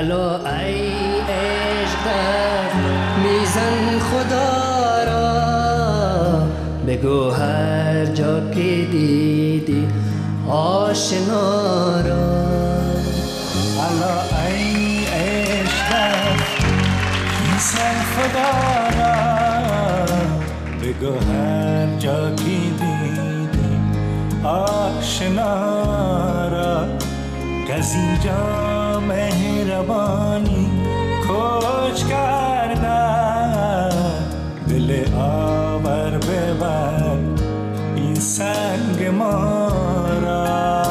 الا ای عشق میزن خدا را، بگو هر جا که دیدی آشنا را. الا ای عشق میزن خدا را، بگو هر جا که دیدی آشنا را. از اینجا مهربانی کوچ کردن، دل آور ببر این سنگ ما را.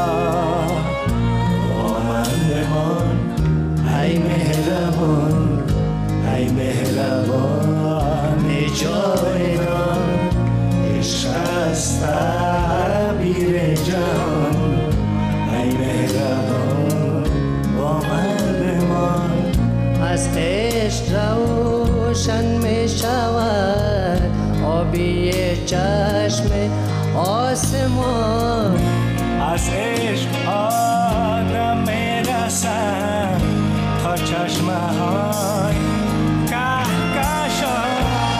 با من بمان ای مهربان، ای مهربان جاودان، عشق است تعبیر جان. ای مهربان با من بمان. از عشق روشن می شود آبی چشم آسمان. از عشق آدم می رسد تا چشمه های کهکشان.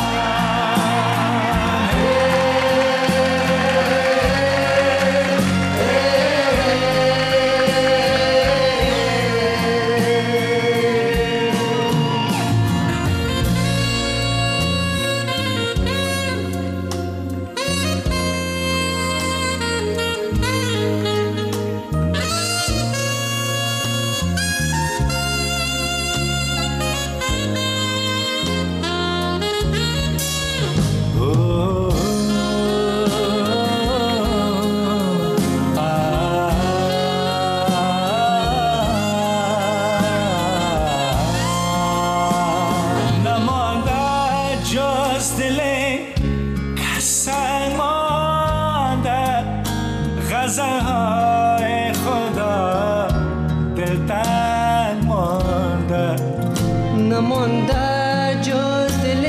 نمانده جز دل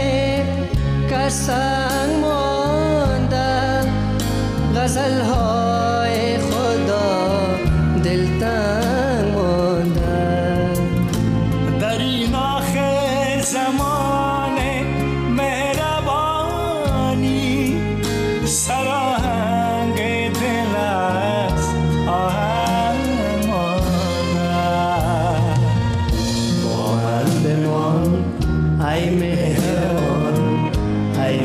کسان مانده، غزل های خدا دلتنگ مانده. در این آخر زمان مهربانی، سراهنگ دل است آهنگ مانده. با من بمان ای مهربان، ای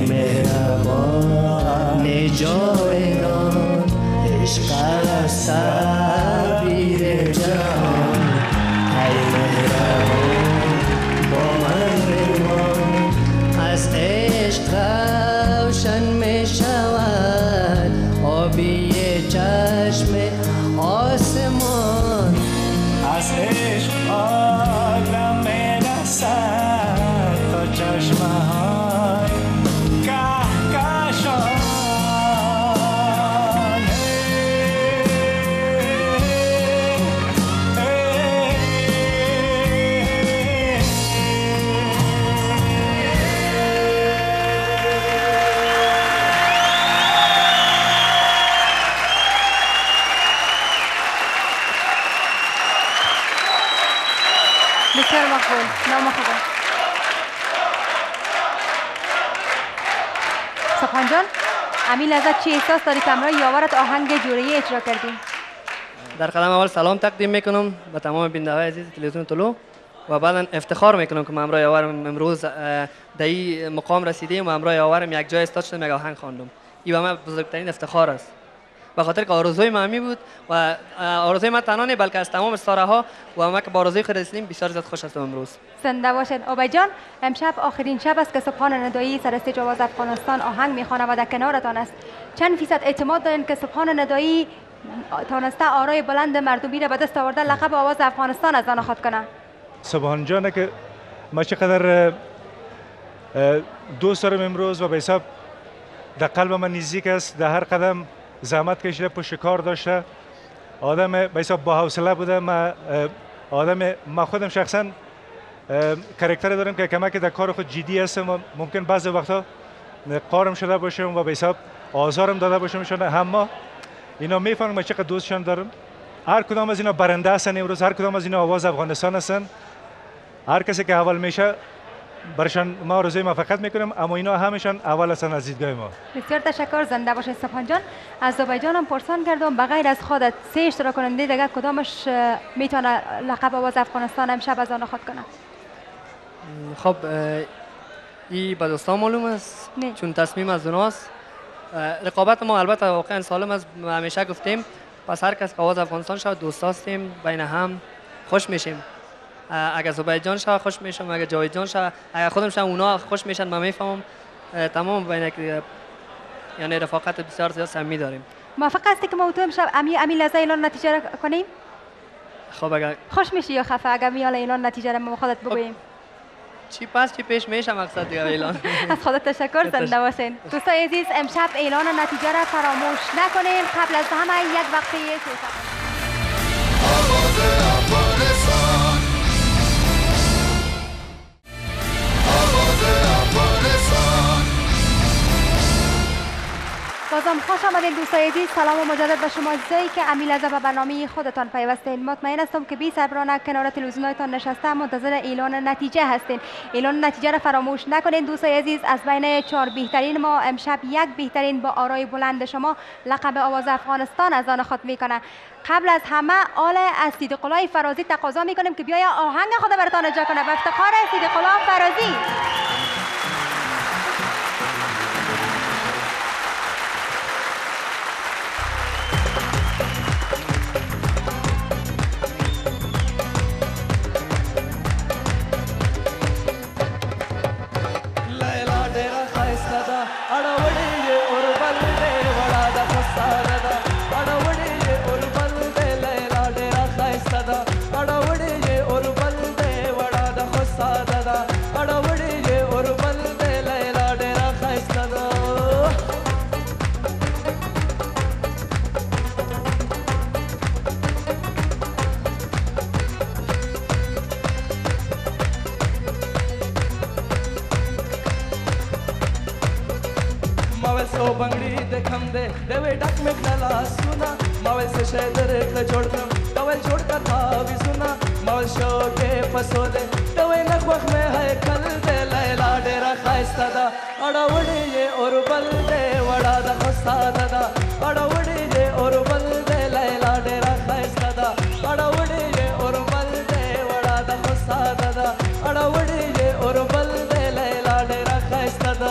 مهربان جاودان، عشق است تعبیر جان. ای مهربان با من بمان. از عشق روشن می شود آبی چشم آسمان. از عشق آدم می رسد تا چشمه های کهکشان. بسیار مقبول. نام خدا. سبحان جان، همین لحظه چی احساس داری که همراه یاورت آهنگ جوریه اجرا کردی؟ در قدم اول سلام تقدیم میکنم به تمام بیننده های عزیز تلویزیون طلوع و بعدا افتخار میکنم که همراه یاورم امروز در این مقام رسیدیم و همراه یاورم یک جای استاد شدم، یک آهنگ خواندم. این به من بزرگترین افتخار است، به خاطر که آرزوی من همی بود و آرزوی من تنها نه بلکه از تمام ستاره ها و ما که با آرزوی خود رسیدیم بسیار زیاد خوش هستم امروز. زنده باشد. آبی جان، امشب آخرین شب است که سبحان ندایی سر استیج آواز افغانستان آهنگ میخوانه و در کنارتان است. چند فیصد اعتماد دارین که سبحان ندایی تانسته آرای بلند مردمی را به دست آورده لقب آواز افغانستان از آن خود کنه؟ سبحان جان که ما چقدر دوست دارم امروز و به حساب در قلب من نزدیک است. در هر قدم زحمت کشیده، پشت کار داشته، آدم به حساب با حوصله بوده. ما خودم شخصا کاراکتر دارم که کمک در کار خود جدی هستم و ممکن بعضی وقتا قارم شده باشم و به حساب آزارم داده باشم شده. اما اینا میفهمن ما چقدر دوستشان دارم. هر کدام از اینا برنده هستن امروز، هر کدام از اینا آواز افغانستان هستن هر کسی که اول میشه برشان ما آرزوی موفقیت میکنیم، اما اینا همشان اول هستن از دیدگاه ما. بسیار تشکر. زنده باشید استپان جان. از زوبیجان هم پرسان کردم بغیر از خودت 3 اشتراک کننده دیگه کدامش میتونه لقب آواز افغانستان امشب از آن خود کنه؟ خب این به دوستان معلوم است چون تصمیم از اوناست. رقابت ما البته واقعا سالم است، همیشه گفتیم پس هر کس که آواز افغانستان شود دوست هستیم، بین هم خوش میشیم. اگر زبید جان شود خوش میشم، اگر جاوید جان شود، اگر خودم شود اونا خوش میشن. من میفهمم تمام بین یعنی رفاقت بسیار زیاد صمیمی داریم. موافق هستی که ما تو امشب امی لحظه اعلان نتیجه کنیم؟ خب اگر خوش میشی یا خفه اگر میال اعلان نتیجه رو ما خودت بگوییم؟ چی پس چی پیش میشه مقصد دیگه اعلان. از خودت تشکر. زنده باشین. دوستان عزیز امشب اعلان نتیجه را فراموش نکنین. قبل از همه یک وقفه کوتاه. بازم خوش آمدین دوستان عزیز. سلام و مجدد به شما عزیزایی که امی لحظه به برنامه خودتان پیوستین. مطمئن هستم که بی صبرانه کنار تلویزیونتان نشسته منتظر اعلان نتیجه هستین. اعلان نتیجه را فراموش نکنین دوستان عزیز. از بین 4 بهترین ما امشب یک بهترین با آرای بلند شما لقب آواز افغانستان از آن خود میکنه. قبل از همه آل از صدیقالله فرازی تقاضا میکنیم که بیاید آهنگ خود براتان اجرا کنه. به افتخار صدیقالله فرازی. बंगड़ी देखम दे देवे डक में खला सुना मावल से शेदर का जोड़ कम टवल छोड़ का था भी सुना मावल शो के फसो दे टवे नखवख में है कल दे लैला डेरा खाइस्ता दा अड़वड़ी ये और बल दे वड़ा दा खस्ता दा अड़वड़ी ये और बल दे लैला डेरा खाइस्ता दा अड़वड़ी ये और बल दे वड़ा दा खस्ता दा अड़वड़ी ये और बल दे लैला डेरा खाइस्ता दा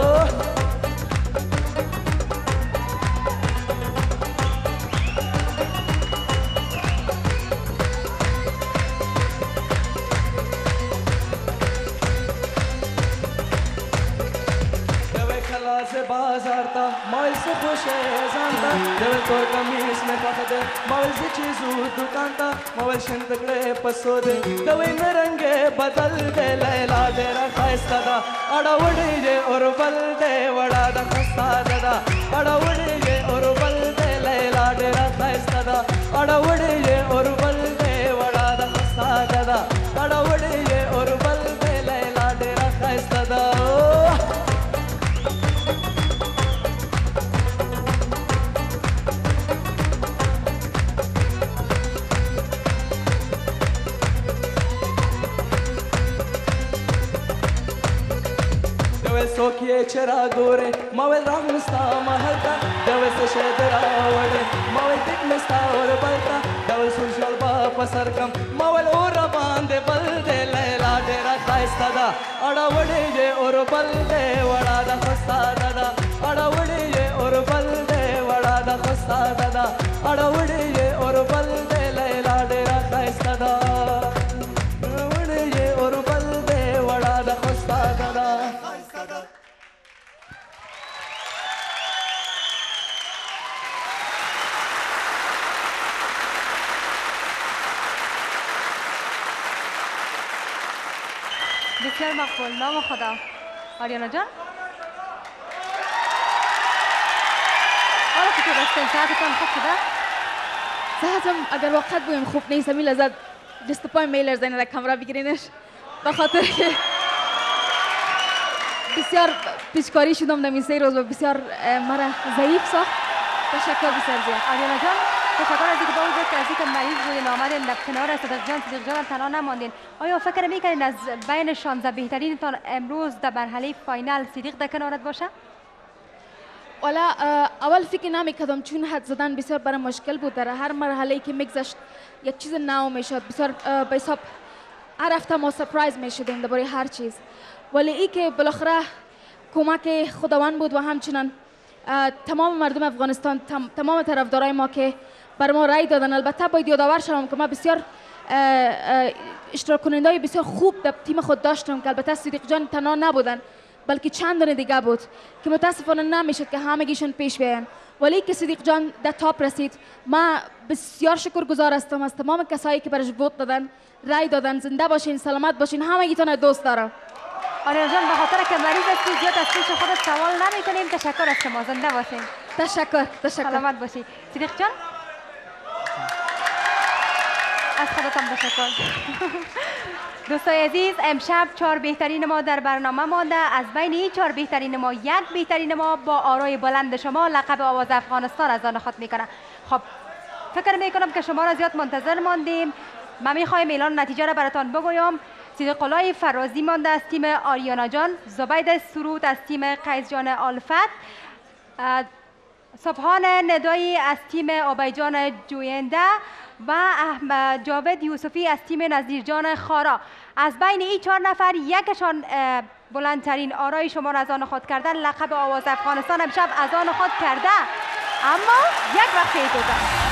से बाजार था माल से खुश है जानता जब तो कमीज में खाते माल से चीज़ू दुकान था माल शिंदगड़े पसो दे दवे में रंगे बदल दे लैला डेरा खाइस्ता दा अड़वड़ी ये और बल दे वड़ा दा खस्ता दा अड़वड़ी ये और बल दे लैला डेरा खाइस्ता दा अड़वड़ी ये और बल दे वड़ा दा खस्ता दा अड़वड़ी ये और बल दे लैला डेरा खाइस्ता दा सोखिए चरा गोरे मावल राम मिस्ता महलता दवे से शेदरा वड़े मावल दिक मिस्ता और बलता दवे सुशल बाप सरकम मावल और बांधे बल दे लैला डेरा खाइस्ता दा अड़वड़े ये और बल दे वड़ा दा खस्ता दा अड़वड़े ये और बल दे वड़ा दा खस्ता दा अड़वड़े ये और बल दे लैला डेरा खाइस्ता दा अड़वड़े ये और बल दे वड़ा दा खस्ता दा بسیار مقبول. نام خدا. آریانا جان حالا که تو رستین ساعتتان خوب شده؟ ساعتم اگر وقت بگویم خوب نیست همی لحظت دست پای میلر زنه در کامرا بگیرینش به خاطر که بسیار پیشکاری شدم در این 3 روز و بسیار مرا ضعیف ساخت. تشکر بسیار زیاد. آریانا جان تشکر از اینکه با وجود که از اینکه مریض بودین آمدین در کنار صدیق جان تنها نماندین. آیا فکر میکنین از بین 16 بهترینتان امروز در مرحله فاینال صدیق در کنارت باشه؟ والا اول فکر نمیکردم چون حد زدن بسیار برای مشکل بود. در هر مرحله که میگذشت یک چیز نو میشد. بسیار به حساب هر هفته ما سرپرایز میشدیم درباره هر چیز. ولی ای که بالاخره کمک خداوند بود و همچنان تمام مردم افغانستان، تمام طرفدارای ما که بر ما رای دادن. البته باید یادآور شوم که ما بسیار اشتراک کننده بسیار خوب در تیم خود داشتم که البته صدیق جان تنها نبودن بلکه چند دونه دیگه بود که متاسفانه نمیشد که همگیشون پیش بیان. ولی که صدیق جان در تاپ رسید، ما بسیار شکرگزار هستم از تمام کسایی که برش ووت دادن، رای دادن. زنده باشین، سلامت باشین، همگیتون دوست دارم. آریا جان به خاطر که مریض هستی زیاد از پیش خودت سوال نمی‌کنیم. تشکر از شما، زنده باشین. تشکر. سلامت باشی. صدیق جان از خودتان تشکر. دوستای عزیز، امشب 4 بهترین ما در برنامه مانده. از بین این 4 بهترین ما، یک بهترین ما با آرای بلند شما لقب آواز افغانستان از آن خود میکنه. خب فکر میکنم که شما را زیاد منتظر ماندیم. من میخوایم اعلان نتیجه را براتان بگویم. صدیق الله فرازی مانده از تیم آریانا جان، زبید سرود از تیم قیس جان آلفت، سبحان ندایی از تیم آبیجان جوینده و جاوید یوسفی از تیم نظیر جان خارا. از بین این 4 نفر یکشان بلندترین آرای شما را از آن خود کردن. لقب آواز افغانستان امشب از آن خود کرده، اما یک وقت اجازه.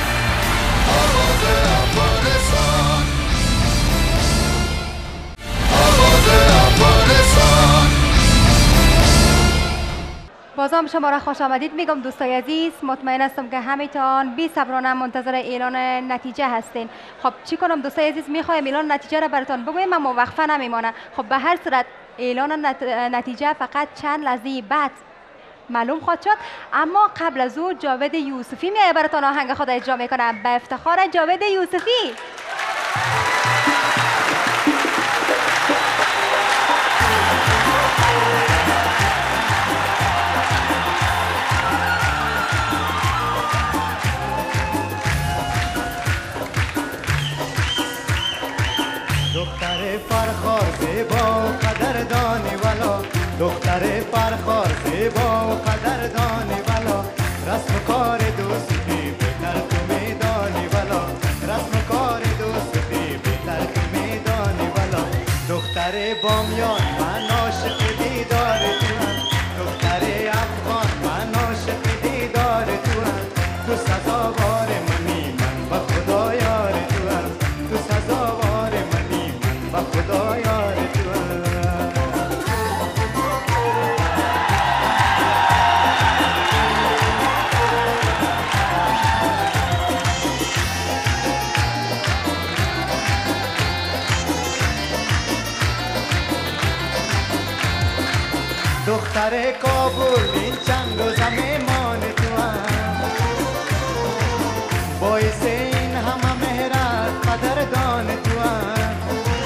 بازم شما را خوش آمدید میگم دوستای عزیز. مطمئن هستم که همیتان بی صبرانه منتظر اعلان نتیجه هستین. خب چی کنم دوستای عزیز؟ میخوایم اعلان نتیجه را براتون بگویم اما وقفه نمیمانه. خب به هر صورت اعلان نتیجه فقط چند لحظه بعد معلوم خواهد شد. اما قبل از او جاوید یوسفی میایه براتون آهنگ خود اجرا میکنه. به افتخار جاوید یوسفی. دختر فرخار زیبا و قدردانی ولا، دختر فرخار زیبا و قدردانی ولا، رسم کار دوستی بهتر تو میدانی ولا، رسم کار دوستی بهتر تو میدانی ولا. دختر بامیان من عاشق دیدار توام، دختر افغان من عاشق دیدار توام. تو سزاوار منی، من با خدا یار توام، تو سزاوار منی، با خدا یار توام. دختر کابل این چند روزه میمان توام، باعث این همه مهرت قدردان توام.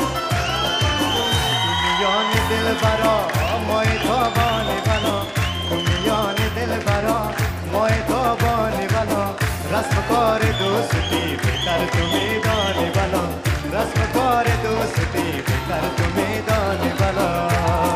میان دل برا مای تابانی بلا، میان دل برا مای تابانی بلا. رسم کار دوستی بهتر تو میدانی بلا، رسم کار دوستی بهتر تو میدانی بلا.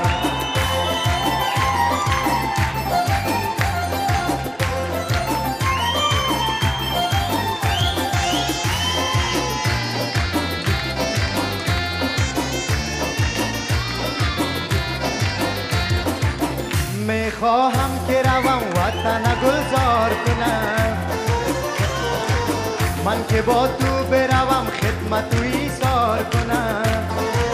میخواهم که روم وطن گلزار کنم، من که با تو بروم خدمت و ایثار کنم.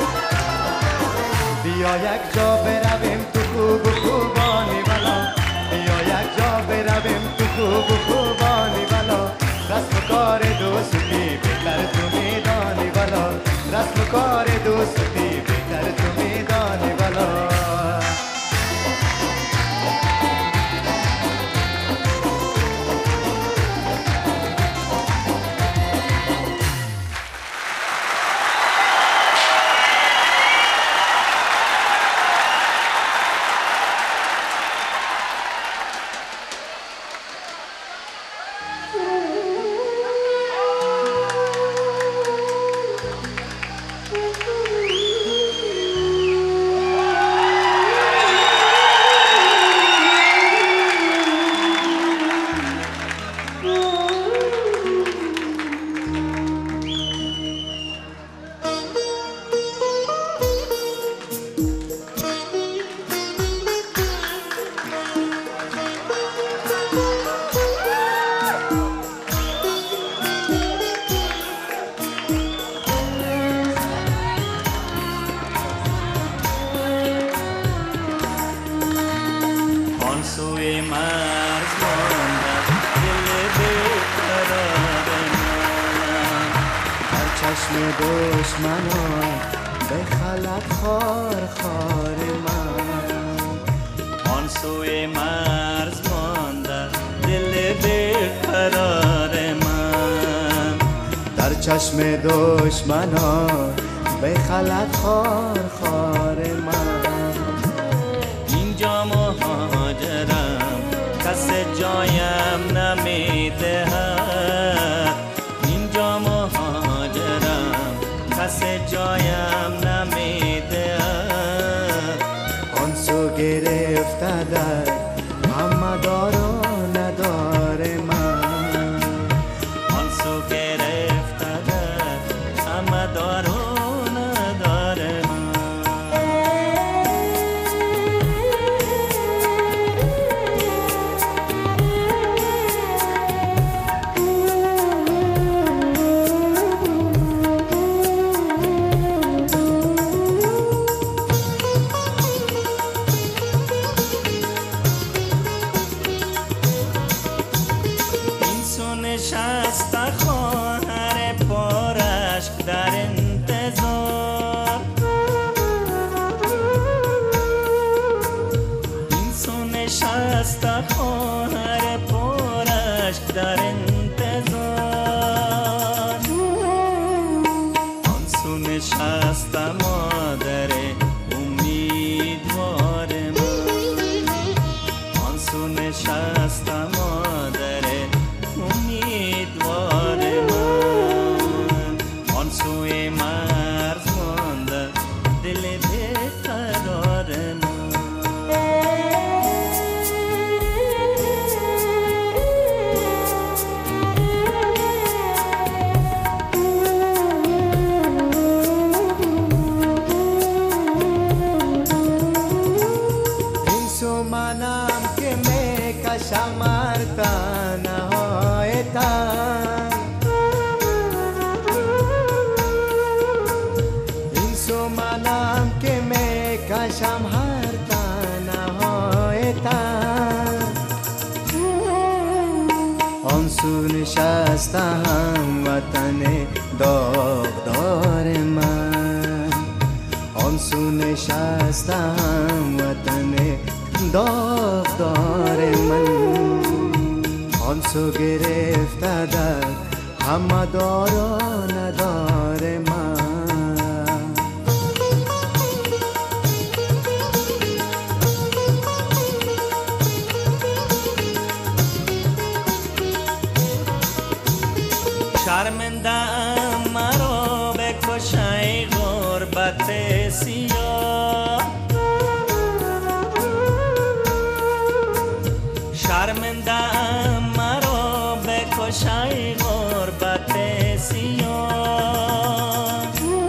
بیا یک جا برویم تو خوب و خوبانی بلا، بیا یک جا برویم تو خوب و خوبانی بلا. رسم کار دوستی بهتر تو میدانی بلا، رسم کار دوستی بهتر تو میدانی بلا. چشم دشمنان بخلد خار خار من. آن سوی مرز مانده دل بیقرار من. در چشم دشمنان بخلد خار خار من. اینجا مهاجرم کس جایم نمیدهد. اینجا مهاجرم کس جایم نمیدهد. آن سو گرفته در همه دار و ندار من. آن سو گرفته در همه دار و ندار من. نشسته خواهر پرعشق در انتظار. این سو نشسته خواهر پرعشق در انتظار. آن سو نشسته مادر امیدوار من. آن سو نشسته مادر امیدوار من. آن سوی مرز مانده دل بیقرار من. این سو منم که میکشم های تن. این سو منم که میکشم هر تنهای تن. آن سو نشسته هم وطن داغدار من. آن سو نشسته هم وطن داغدار من. آن سو گرفته در همه دار و ندار من. شرمنده ام مرا بکش ای غربت سیاه. شرمنده ام مرا بکش ای غربت سیاه.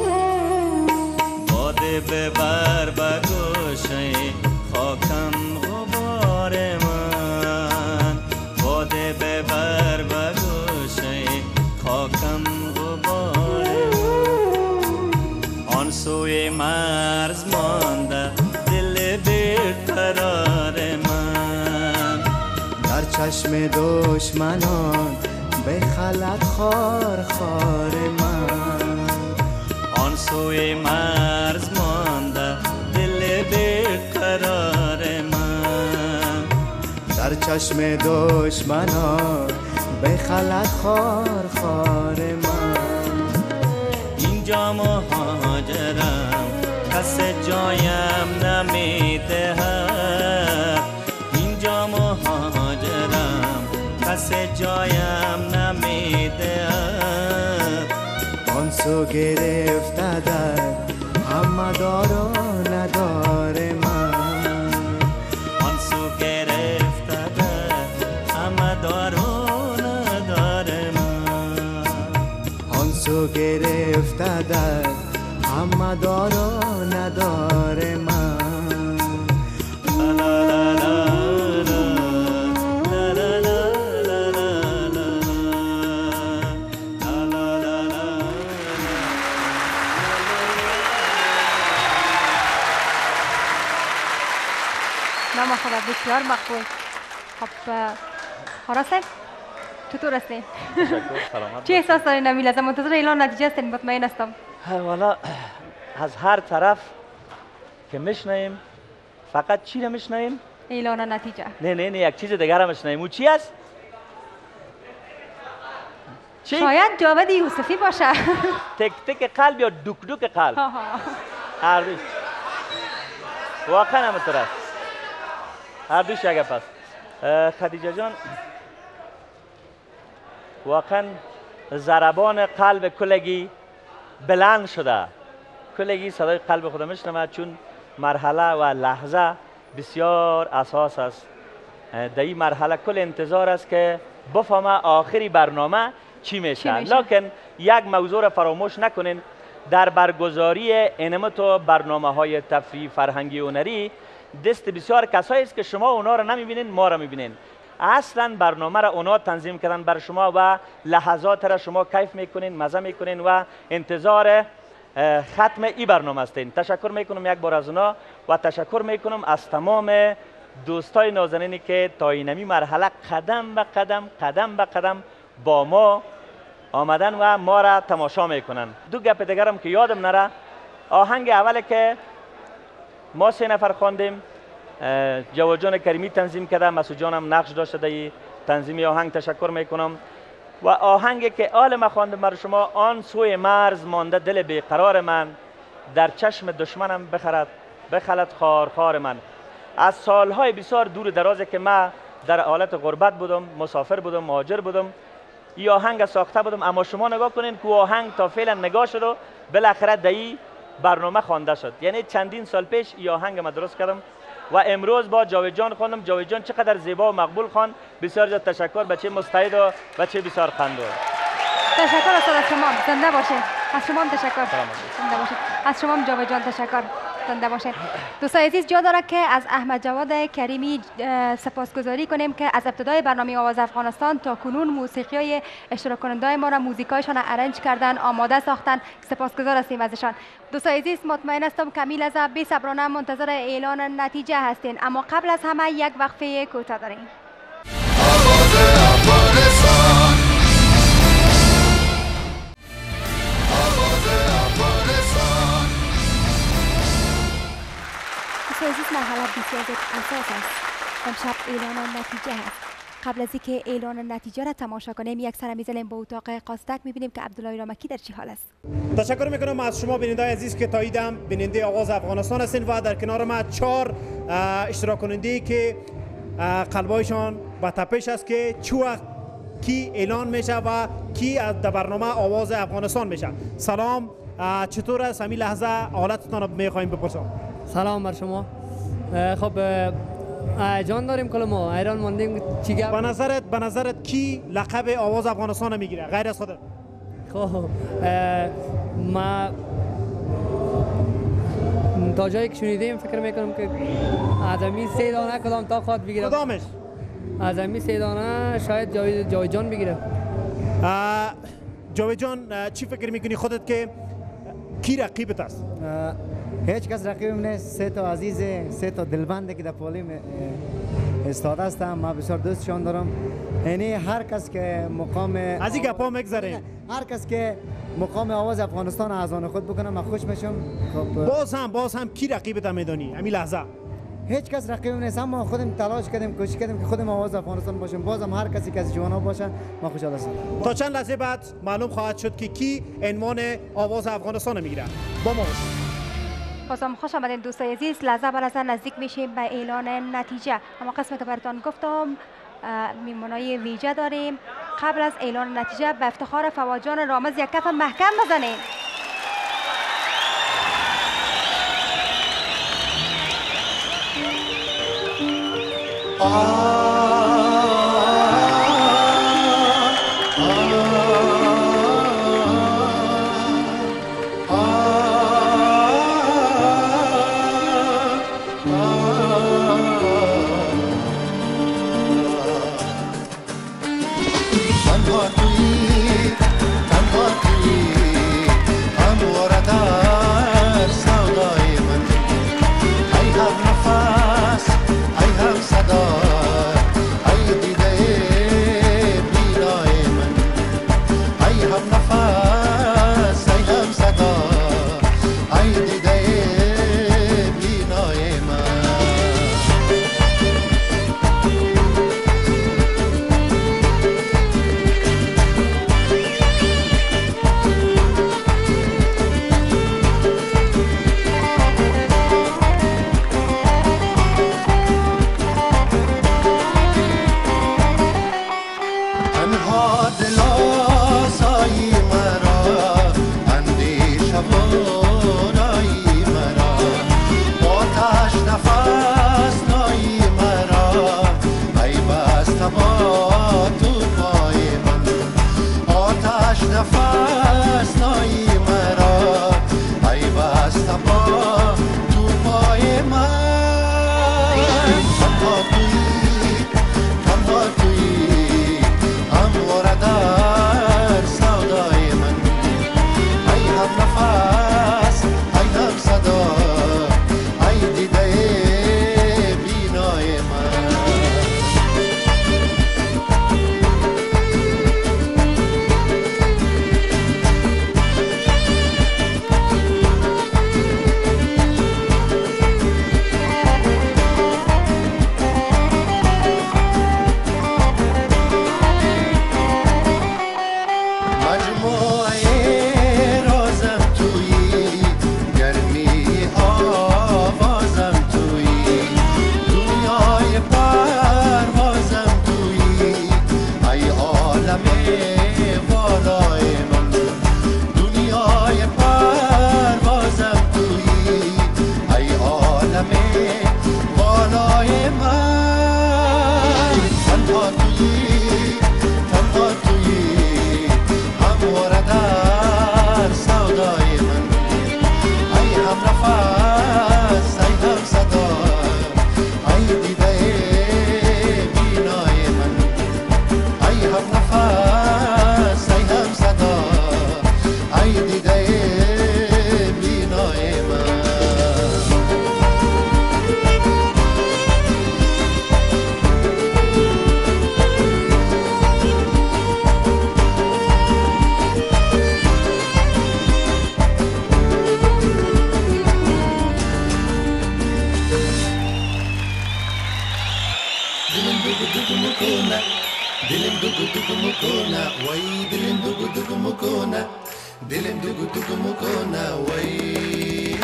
باده ببر به گوشه خاکم غبار من. باده ببر به گوشه خاکم غبار من. آن سوی مرز مانده دل بیقرار من. در چشم دشمنان بخلد خار خار من. آن سوی مرز مانده دل بیقرار من. در چشم دشمنان بخلد خار خار من. اینجا مهاجرم کس جایم نمیدهد. اینجا مهاجرم کس جایم نمیدهد. آن سو گرفته در همه دار و ندار من. آن سو گرفته در همه دار و ندار من. آن سو گرفته در همه دار و ندار من. نام خدا بسیار مقبول. خب حراسه چطور هستین؟ تشکر، سلامت. چه احساس دارین نمیل؟ از منتظر اعلان نتیجه هستین؟ مطمئن هستم. والا از هر طرف که میشنیم فقط چی رو میشنیم؟ اعلان نتیجه. نه یک چیز دیگر هم میشنیم. اون چی است؟ چی؟ شاید جاوید یوسفی باشه. تک تک قلب یا دوک دوک قلب؟ هر دوش. واقعا همینطور است. هر دوش یک گپ است. خدیجه جان، واقعا ضربان قلب کلگی بلند شده. کلگی صدای قلب خود میشنوه، چون مرحله و لحظه بسیار اساس است. در این مرحله کل انتظار است که بفهمه آخری برنامه چی میشه. لکن یک موضوع را فراموش نکنین، در برگزاری اینمتو برنامه های تفریحی فرهنگی و هنری دست بسیار کسایی است که شما اونا را نمیبینین، ما را میبینین. اصلا برنامه را اونا تنظیم کردن بر شما و لحظات را شما کیف میکنین، مزه میکنین و انتظار ختم این برنامه هستین. تشکر میکنم یک بار از اونا و تشکر میکنم از تمام دوستای نازنینی که تا اینمی مرحله قدم به قدم با ما آمدن و ما را تماشا میکنن. دو گپ دیگرم که یادم نره، آهنگ اولی که ما 3 نفر خواندیم، جواد جان کریمی تنظیم کرده، مسعود جانم نقش داشته در تنظیم آهنگ، تشکر میکنم. و آهنگی که آل ما خواندم بر شما، آن سوی مرز مانده دل بیقرار من، در چشم دشمنم بخلد خار من. از سالهای بسیار دور درازه که من در حالت غربت بودم، مسافر بودم، مهاجر بودم، این آهنگ ساخته بودم، اما شما نگاه کنین که آهنگ تا فعلا نگاه شد و بالاخره در این برنامه خوانده شد. یعنی چندین سال پیش این آهنگ ما درست کردم و امروز با جاوید جان خواندم. جاوید جان چقدر زیبا و مقبول خوان. بسیار زیاد تشکر، بچه مستعد و بچه بسیار خندور. تشکر استاد از شما، زنده باشین. از شما هم تشکر، زنده باشین. از شما هم جاوید جان تشکر، زنده باشین. دوستان عزیز، جا داره که از احمد جواد کریمی سپاسگزاری کنیم که از ابتدای برنامه آواز افغانستان تا کنون موسیقیای اشتراک کننده ما را موزیکایشان ارنج کردن، آماده ساختن. سپاسگزار هستیم ازشان. دوستان عزیز، مطمئن هستم کمی لحظه بی‌صبرانه منتظر اعلان نتیجه هستین، اما قبل از همه یک وقفه کوتاه داریم. عزیز، مرحله بسیار اساس است. امشب اعلان نتیجه است. قبل از اینکه اعلان نتیجه را تماشا کنیم، یک سر میزنیم به اتاق قاصدک، میبینیم که عبدالله رامکی در چه حال است. تشکر میکنم از شما بیننده عزیز که تا ایدم بیننده آواز افغانستان هستین و در کنار ما 4 اشتراک کننده که قلبایشان به تپش است که چه وقت کی اعلان میشه و کی در برنامه آواز افغانستان میشه. سلام، چطور است؟ همین لحظه حالتتان رو میخوایم بپرسم. سلام بر شما. خب جان داریم کل ما ایران ماندیم. چی گپ؟ به نظرت کی لقب آواز افغانستان میگیره غیر از خودت؟ خب ما تا جایی که شنیدیم فکر میکنم که از همین 3 دانه کدام تا خواهد بگیره. کدامش؟ از همین 3 دانه شاید جاوید جان بگیره. جاوید جان، چی فکر میکنی خودت که کی رقیبت است؟ هیچ کس رقیبم نیست. 3 تا عزیز، 3 تا دلبنده که در پولیم استاد هستم. من بسیار دوستشان دارم. یعنی هر کس که مقام از این گپا میگذره، هر کس که مقام آواز افغانستان از آن خود بکنم من خوش میشم. خب باز هم کی رقیبت میدونی همین لحظه؟ هیچ کس رقیبم نیست، اما خودم تلاش کردیم، کوشش کردیم که خودم آواز افغانستان باشم. بازم هر کسی که از جوانا باشه ما خوشحال هستم. تا چند لحظه بعد معلوم خواهد شد که کی عنوان آواز افغانستان میگیره. با ما بازم خوش آمدین دوستای عزیز. لحظه به لحظه نزدیک میشیم به اعلان نتیجه. اما قسمت که براتون گفتم میمونای ویژه داریم. قبل از اعلان نتیجه به افتخار فواد جان رامز یک کف محکم بزنین. ای هم نفس ای هم صدا میکنه وای دلم دوگو دوگو میکنه دلم دوگو دوگو میکنه وای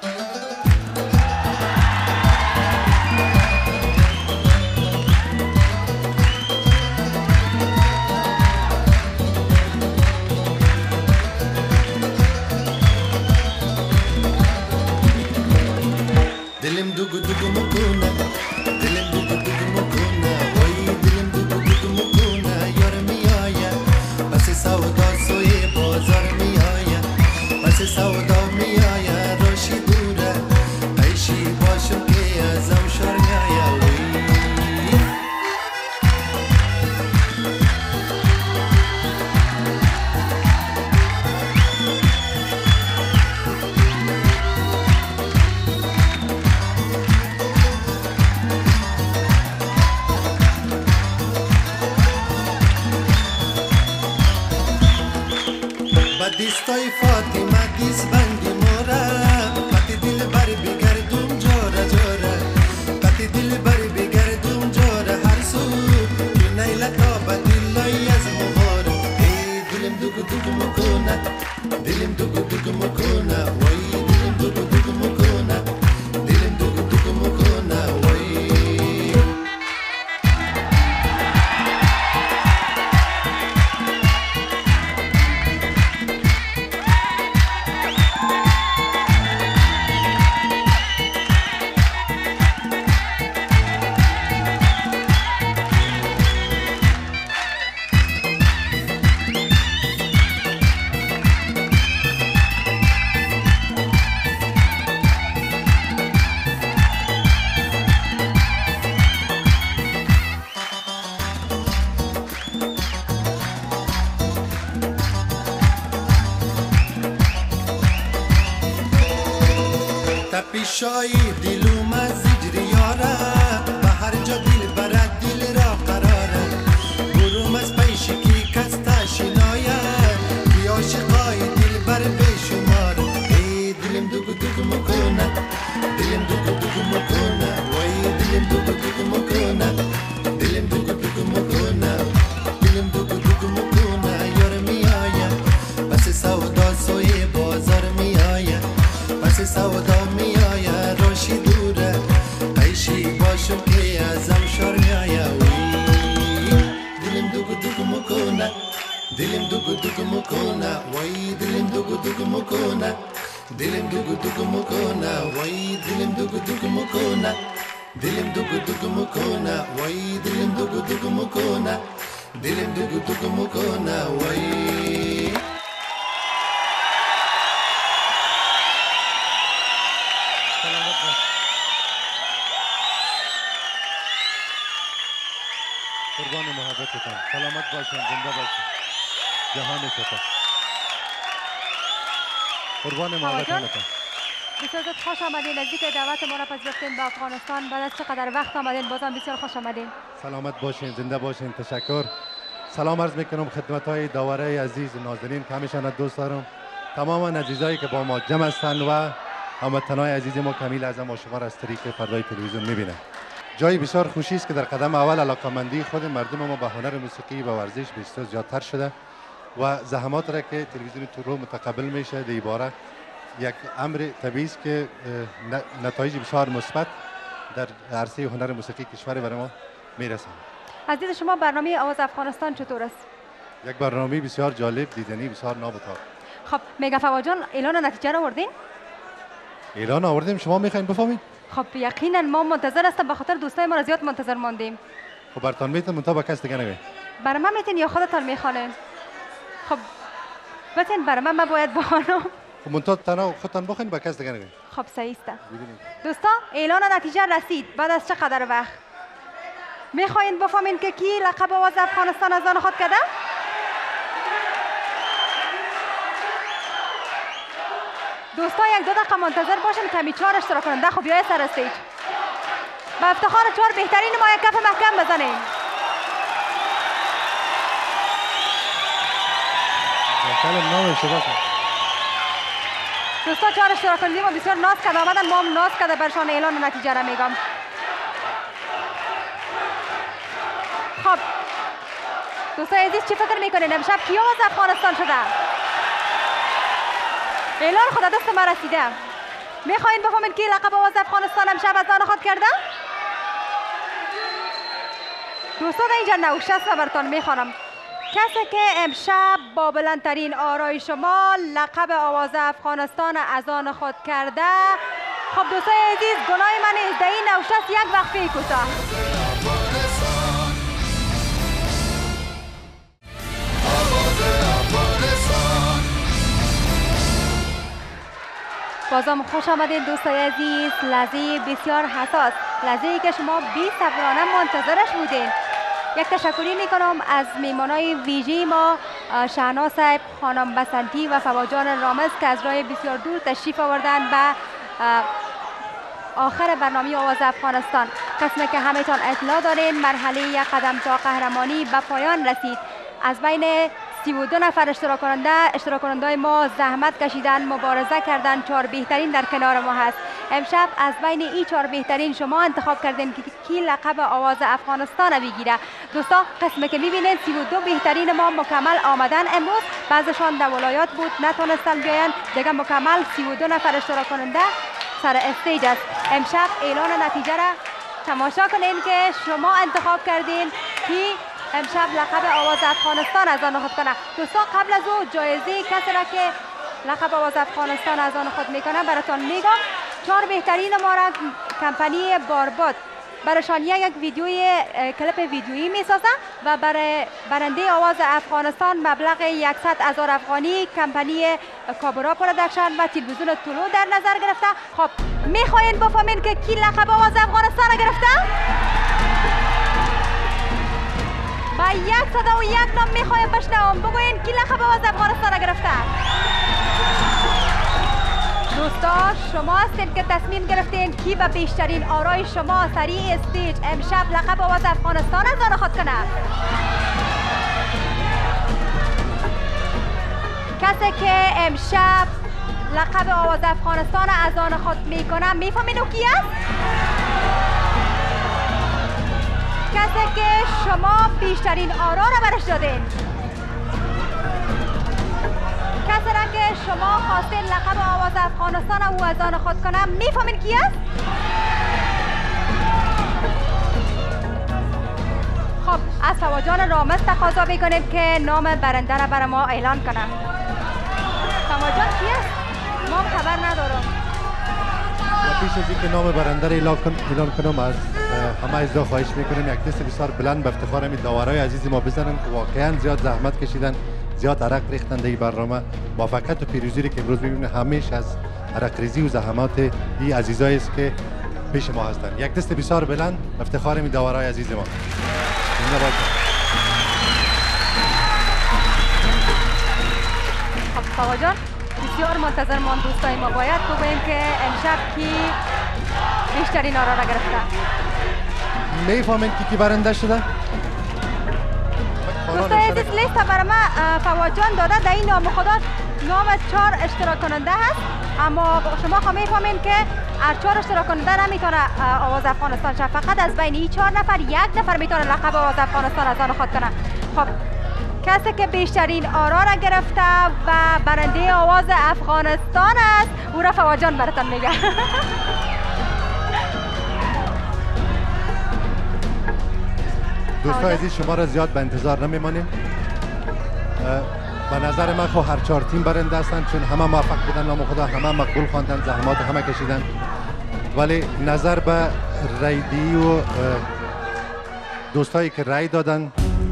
دلم دوگو دوگو میکنه دلم دوگو دوگو میکنه وای دلم دوگو دوگو میکنه یار میآیه پس سودا سوی بازار میآیه پس سودا میآیه راشی دوره عیشی باشم که ازم شار میآیه دیستای فاطمه دیست بندی ماره قطی دل بر بگردم جاره جاره قطی دل بر بگردم جاره هر سو که نیلتا با دلای از مغاره ای دلم دوگو دوگو مکنه دلم دوگو دوگو مکنه وای دلم دوگو دوگو مکنه دلم دوگو دوگو مکنه وای پیشایی دلوم از زجر یاره به هر جا دل برد دل را قراره بروم از پیشی که کس تشنایه بی عاشقای دل بر بشماره ای دلم دوگو دوگو مکنه دلم دوگو دوگو مکنه وای دلم دوگو دوگو مکنه دلم دوگو دوگو مکنه دلم دوگو دوگو مکنه یار میآیه پس سودا سوی بازار میآیه پس سودا میآیه راشی دوره عیشی باشم که ازم شار میآیه دلم دوگو دوگو مکنه دلم دوگو دوگو مکنه وای دلم دوگو دوگو مکنه دلم دوگو دوگو مکنه وای دلم دوگو دوگو مکنه دلم دوگو دوگو مکنه وای دلم دوگو دوگو مکنه دلم دوگو دوگو مکنه وای قربان محبتتان سلامت باشین زنده باشین جهان سپاس قربان محبتتان بسیار خوش آمدین نزدیک دعوت ما را پذیرفتین به افغانستان بعد از چقدر وقت آمدین بازم بسیار خوش آمدین سلامت باشین زنده باشین تشکر سلام عرض میکنم خدمت های داوره عزیز نازنین که همیشه دوست دارم تمام عزیزایی که با ما جمع هستند و هموطنان عزیز ما کمیل اعظم و شما را از طریق پردای تلویزیون میبینه جای بسیار خوشی است که در قدم اول علاقمندی خود مردم ما به هنر موسیقی و ورزش بسیار زیادتر شده و زحمات را که تلویزیون تورو متقبل میشه در عباره یک امر طبیعی است که نتایج بسیار مثبت در عرصه هنر موسیقی کشور بر ما میرسند. از دید شما برنامه آواز افغانستان چطور است؟ یک برنامه بسیار جالب دیدنی بسیار نابتا. خب میگه فوا جان اعلان نتیجه رو آوردین؟ اعلان آوردیم شما میخواین بفهمید؟ خب یقینا ما منتظر هستم به خاطر دوستای ما را زیاد منتظر ماندیم. خب برتان میتون منتها با کس دیگه نگوین. برای من میتین یا خودتان میخوانین؟ خب بتین برای من باید بخوانم. خب منتها تنها خودتان بخوین با کس دیگه نگوین. خب صحیح است. دوستا اعلان نتیجه رسید بعد از چقدر وقت؟ میخواین بفهمین که کی لقب آواز افغانستان از آن خود کرده؟ دوستا یک دو دقیقه منتظر باشین کمی 4 اشتراک کننده خب بیای سر استیج. با افتخار 4 بهترین ما یک کف محکم بزنین. دوستا 4 اشتراک کننده ما بسیار ناز کرده آمدن ما هم ناز کرده برشان اعلان نتیجه را میگم. خب دوستای عزیز چی فکر میکنین امشب کی آواز افغانستان شده؟ اعلان خدا دست ما رسیده. میخواین بفهمین کی لقب آواز افغانستان امشب از آن خود کرده؟ دوستان اینجا نوشست و براتون میخوانم. کسی که امشب با بلندترین آرای شما لقب آواز افغانستان از آن خود کرده. خب دوستای عزیز گناه من است در این نوشست یک وقفه کوتاه. بازم خوش آمدید دوستای عزیز. لحظه بسیار حساس، لحظه‌ای که شما بی‌صبرانه منتظرش بودین. یک تشکری میکنم از میمانای ویژه ما، شهناز صاحب، خانم بسنتی و فواجان رامز که از راه بسیار دور تشریف آوردن به آخر برنامه آواز افغانستان. قسمی که همه‌تان اطلاع دارین مرحله یک قدم تا قهرمانی به پایان رسید. از بین 32 نفر اشتراک کننده ما زحمت کشیدن، مبارزه کردن، 4 بهترین در کنار ما هست. امشب از بین این 4 بهترین شما انتخاب کردیم که کی لقب آواز افغانستان بگیره. دوستا قسمی که میبینید 32 بهترین ما مکمل آمدن. امروز بعضشان در ولایات بود نتونستن بیاین، دیگه مکمل 32 نفر اشتراک کننده سر استیج است. امشب اعلان نتیجه را تماشا کنین که شما انتخاب کردین کی امشب لقب آواز افغانستان از آن خود کنه. دوستا قبل از او جایزه کسی را که لقب آواز افغانستان از آن خود میکنه براتون میگم. 4 بهترین ما را کمپانی بارباد برایشان یک کلیپ ویدیویی میسازه و برای برنده آواز افغانستان مبلغ 100,000 افغانی کمپانی کابورا پروداکشن و تلویزیون طلوع در نظر گرفته. خب میخواین بفهمین که کی لقب آواز افغانستان را گرفته؟ با 101 نام میخوایم بشنوم. بگوین کی لقب آواز افغانستان را گرفته؟ دوستا شما هستید که تصمیم گرفتین کی به بیشترین آرای شما سریع استیج امشب لقب آواز افغانستان از آن خود کنه. کسی که امشب لقب آواز افغانستان از آن خود میکنه میفهمین او کی است؟ کسی که شما بیشترین آرا را برش دادین. کسی را که شما خواستین لقب آواز افغانستان او از آن خود کنه میفهمین کی است؟ خب از فواجان رامز تقاضا میکنیم که نام برنده را برای ما اعلان کنه. فواجان کی است؟ ما خبر ندارم. پیش از اینکه نام برنده را اعلان کنم از همه ازدا خواهش میکنیم یک دست بسیار بلند به افتخار همین داورای عزیز ما بزنن که واقعا زیاد زحمت کشیدن، زیاد عرق ریختن در این برنامه. موفقیت و پیروزی که امروز میبینیم همیشه از عرق ریزی و زحمات این عزیزایی است که پیش ما هستند. یک دست بسیار بلند به افتخار همین داورای عزیز ما. زنده باشید. خب فواجان بسیار منتظر مان دوستای ما، باید بگوییم که امشب کی بیشترین آرا را گرفته. میفهمین کی برنده شده؟ دوستای عزیز لیست برای ما فواجان داده. در این نام خدا نام 4 اشتراک کننده هست، اما شما خواهد میفهمین که از 4 اشتراک کننده نمیتونه آواز افغانستان شد. فقط از بین این 4 نفر 1 نفر میتونه لقب آواز افغانستان از آن خود کنه. خب کسی که بیشترین آرا را گرفته و برنده آواز افغانستان است او را فواجان براتون میگه. دوستان عزیز شما را زیاد به انتظار نمیمانیم. به نظر من خب هر 4 تیم برنده هستند، چون همه موفق بودن، نام خدا همه مقبول خواندن، زحمات همه کشیدن. ولی نظر به رایدی و دوستایی که رای دادن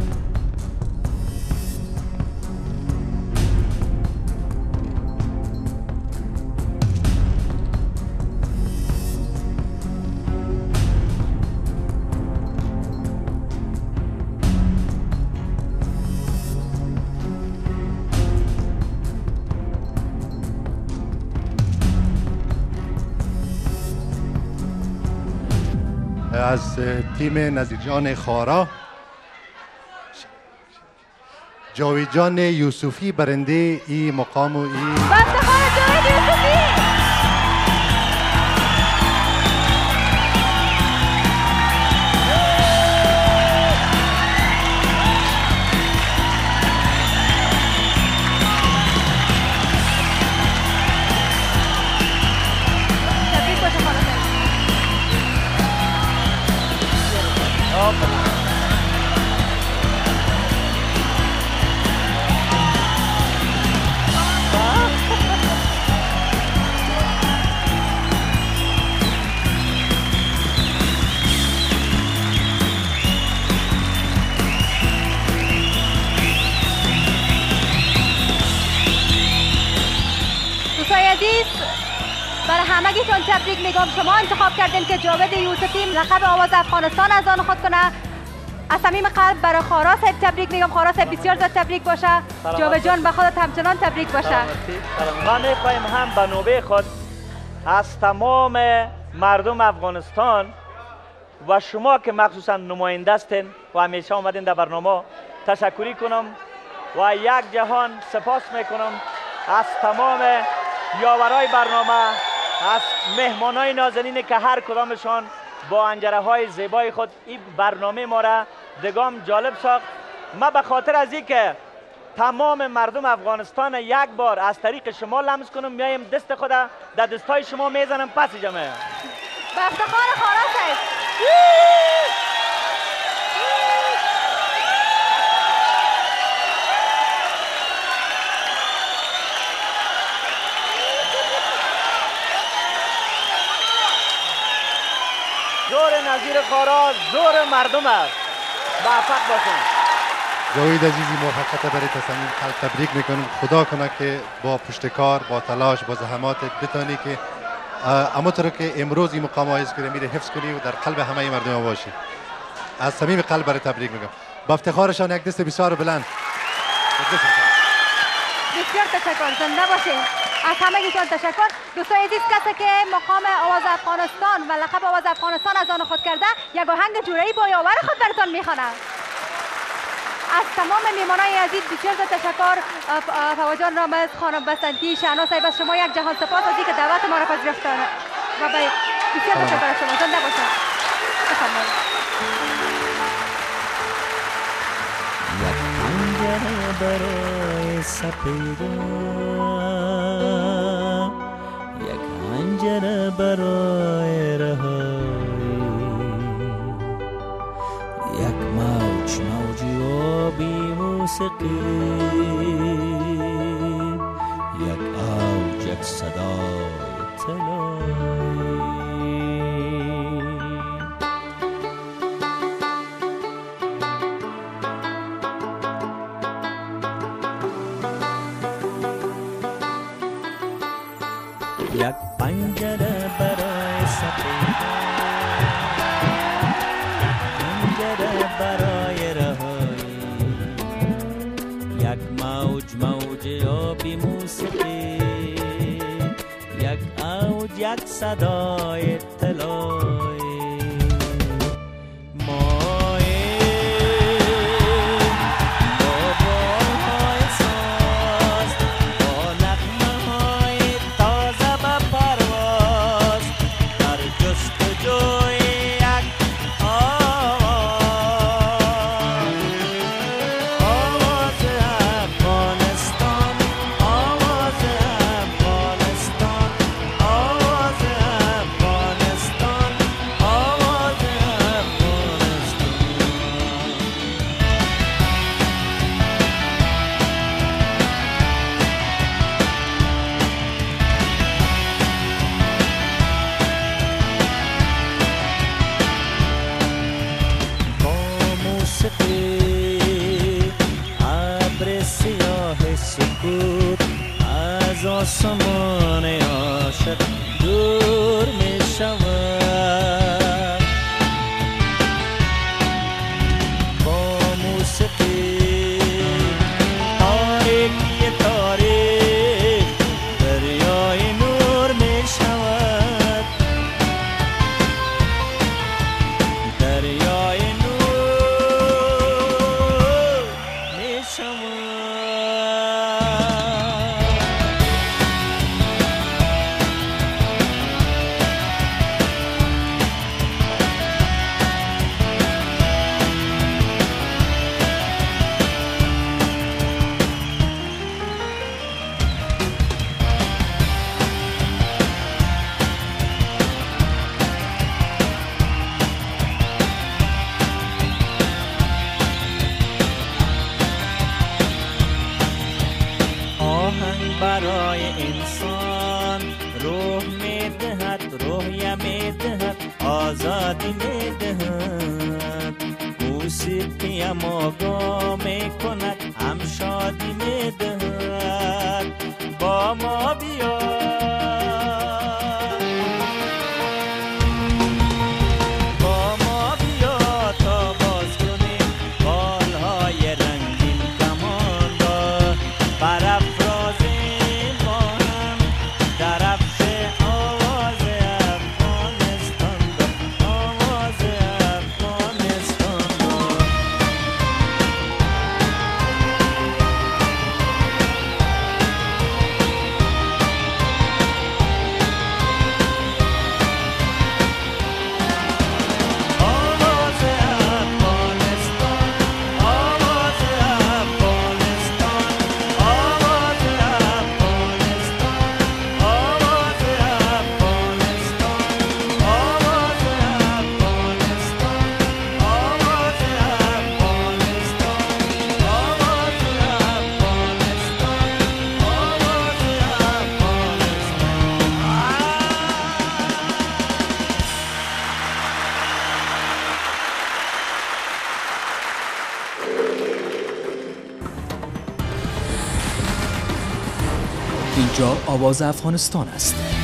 از تیم نظیرجان خارا جاوید جان یوسفی برنده این مقام و این دوستای عزیز، برای همگیتون تبریک میگم. شما انتخاب کردین که جاوید یوسفی لقب آواز افغانستان از آن خود کنه. از صمیم قلب برای خارا صاحب تبریک میگم. خارا صاحب بسیار زیاد تبریک باشه. جاوید جان به خودت همچنان تبریک باشه. ما میخوایم هم به نوبه خود از تمام مردم افغانستان و شما که مخصوصا نماینده هستین و همیشه آمدین در برنامه تشکری کنم و یک جهان سپاس میکنم از تمام یاورای برنامه، از مهمانای نازنین که هر کدامشان با انجره های زیبای خود این برنامه ما را دگام جالب ساخت. ما به خاطر از این که تمام مردم افغانستان یک بار از طریق شما لمس کنم، میایم دست خود در دستای شما میزنم پس جمعه. به افتخار خارا صاحب. زور نظیر خارا زور مردم است. موفق باشین. جاوید عزیزی موفقیت برای تصمیم خلق تبریک میکنم. خدا کنه که با پشتکار، با تلاش، با زحماتت بتانی که همونطور که امروز این مقام های اسکرمی حفظ کنی و در قلب همه مردم باشی. از صمیم قلب برای تبریک میگم. با افتخارشان یک دست بسیار بلند. بسیار تشکر. زنده باشین. از همگیتون تشکر. دوستای عزیز، کسی که مقام آواز افغانستان و لقب آواز افغانستان از آن خود کرده، یک آهنگ جورایی با یاور خود براتون میخوانه. از تمام میمانای عزیز بسیار تشکر. فواجان رامز، خانم بسنتی، شهناز صاحب، از شما یک جهان سپاس از اینکه دعوت ما را پذیرفتن و بسیار تشکر از شما. زنده باشید. بفرمایید. یک پنجره برای سپیدان، یک پنجره برای رهایی، یک موج آبی موسیقی، یک اوج، یک صدای طلایی. یک پنجره برای سپیدان، پنجره برای رهایی، یک موج آبی موسیقی، یک اوج، یک صدای طلایی. آسمان عاشق دور می شود، با موسیقی تاریکی تاریک دریای نور می شود، دریای نور می شود. برای انسان روح می دهد، روحیه می دهد، آزادی می دهد. موسیقی هم آگاه می کند، هم شادی می دهد. با ما بیا اینجا آواز افغانستان است.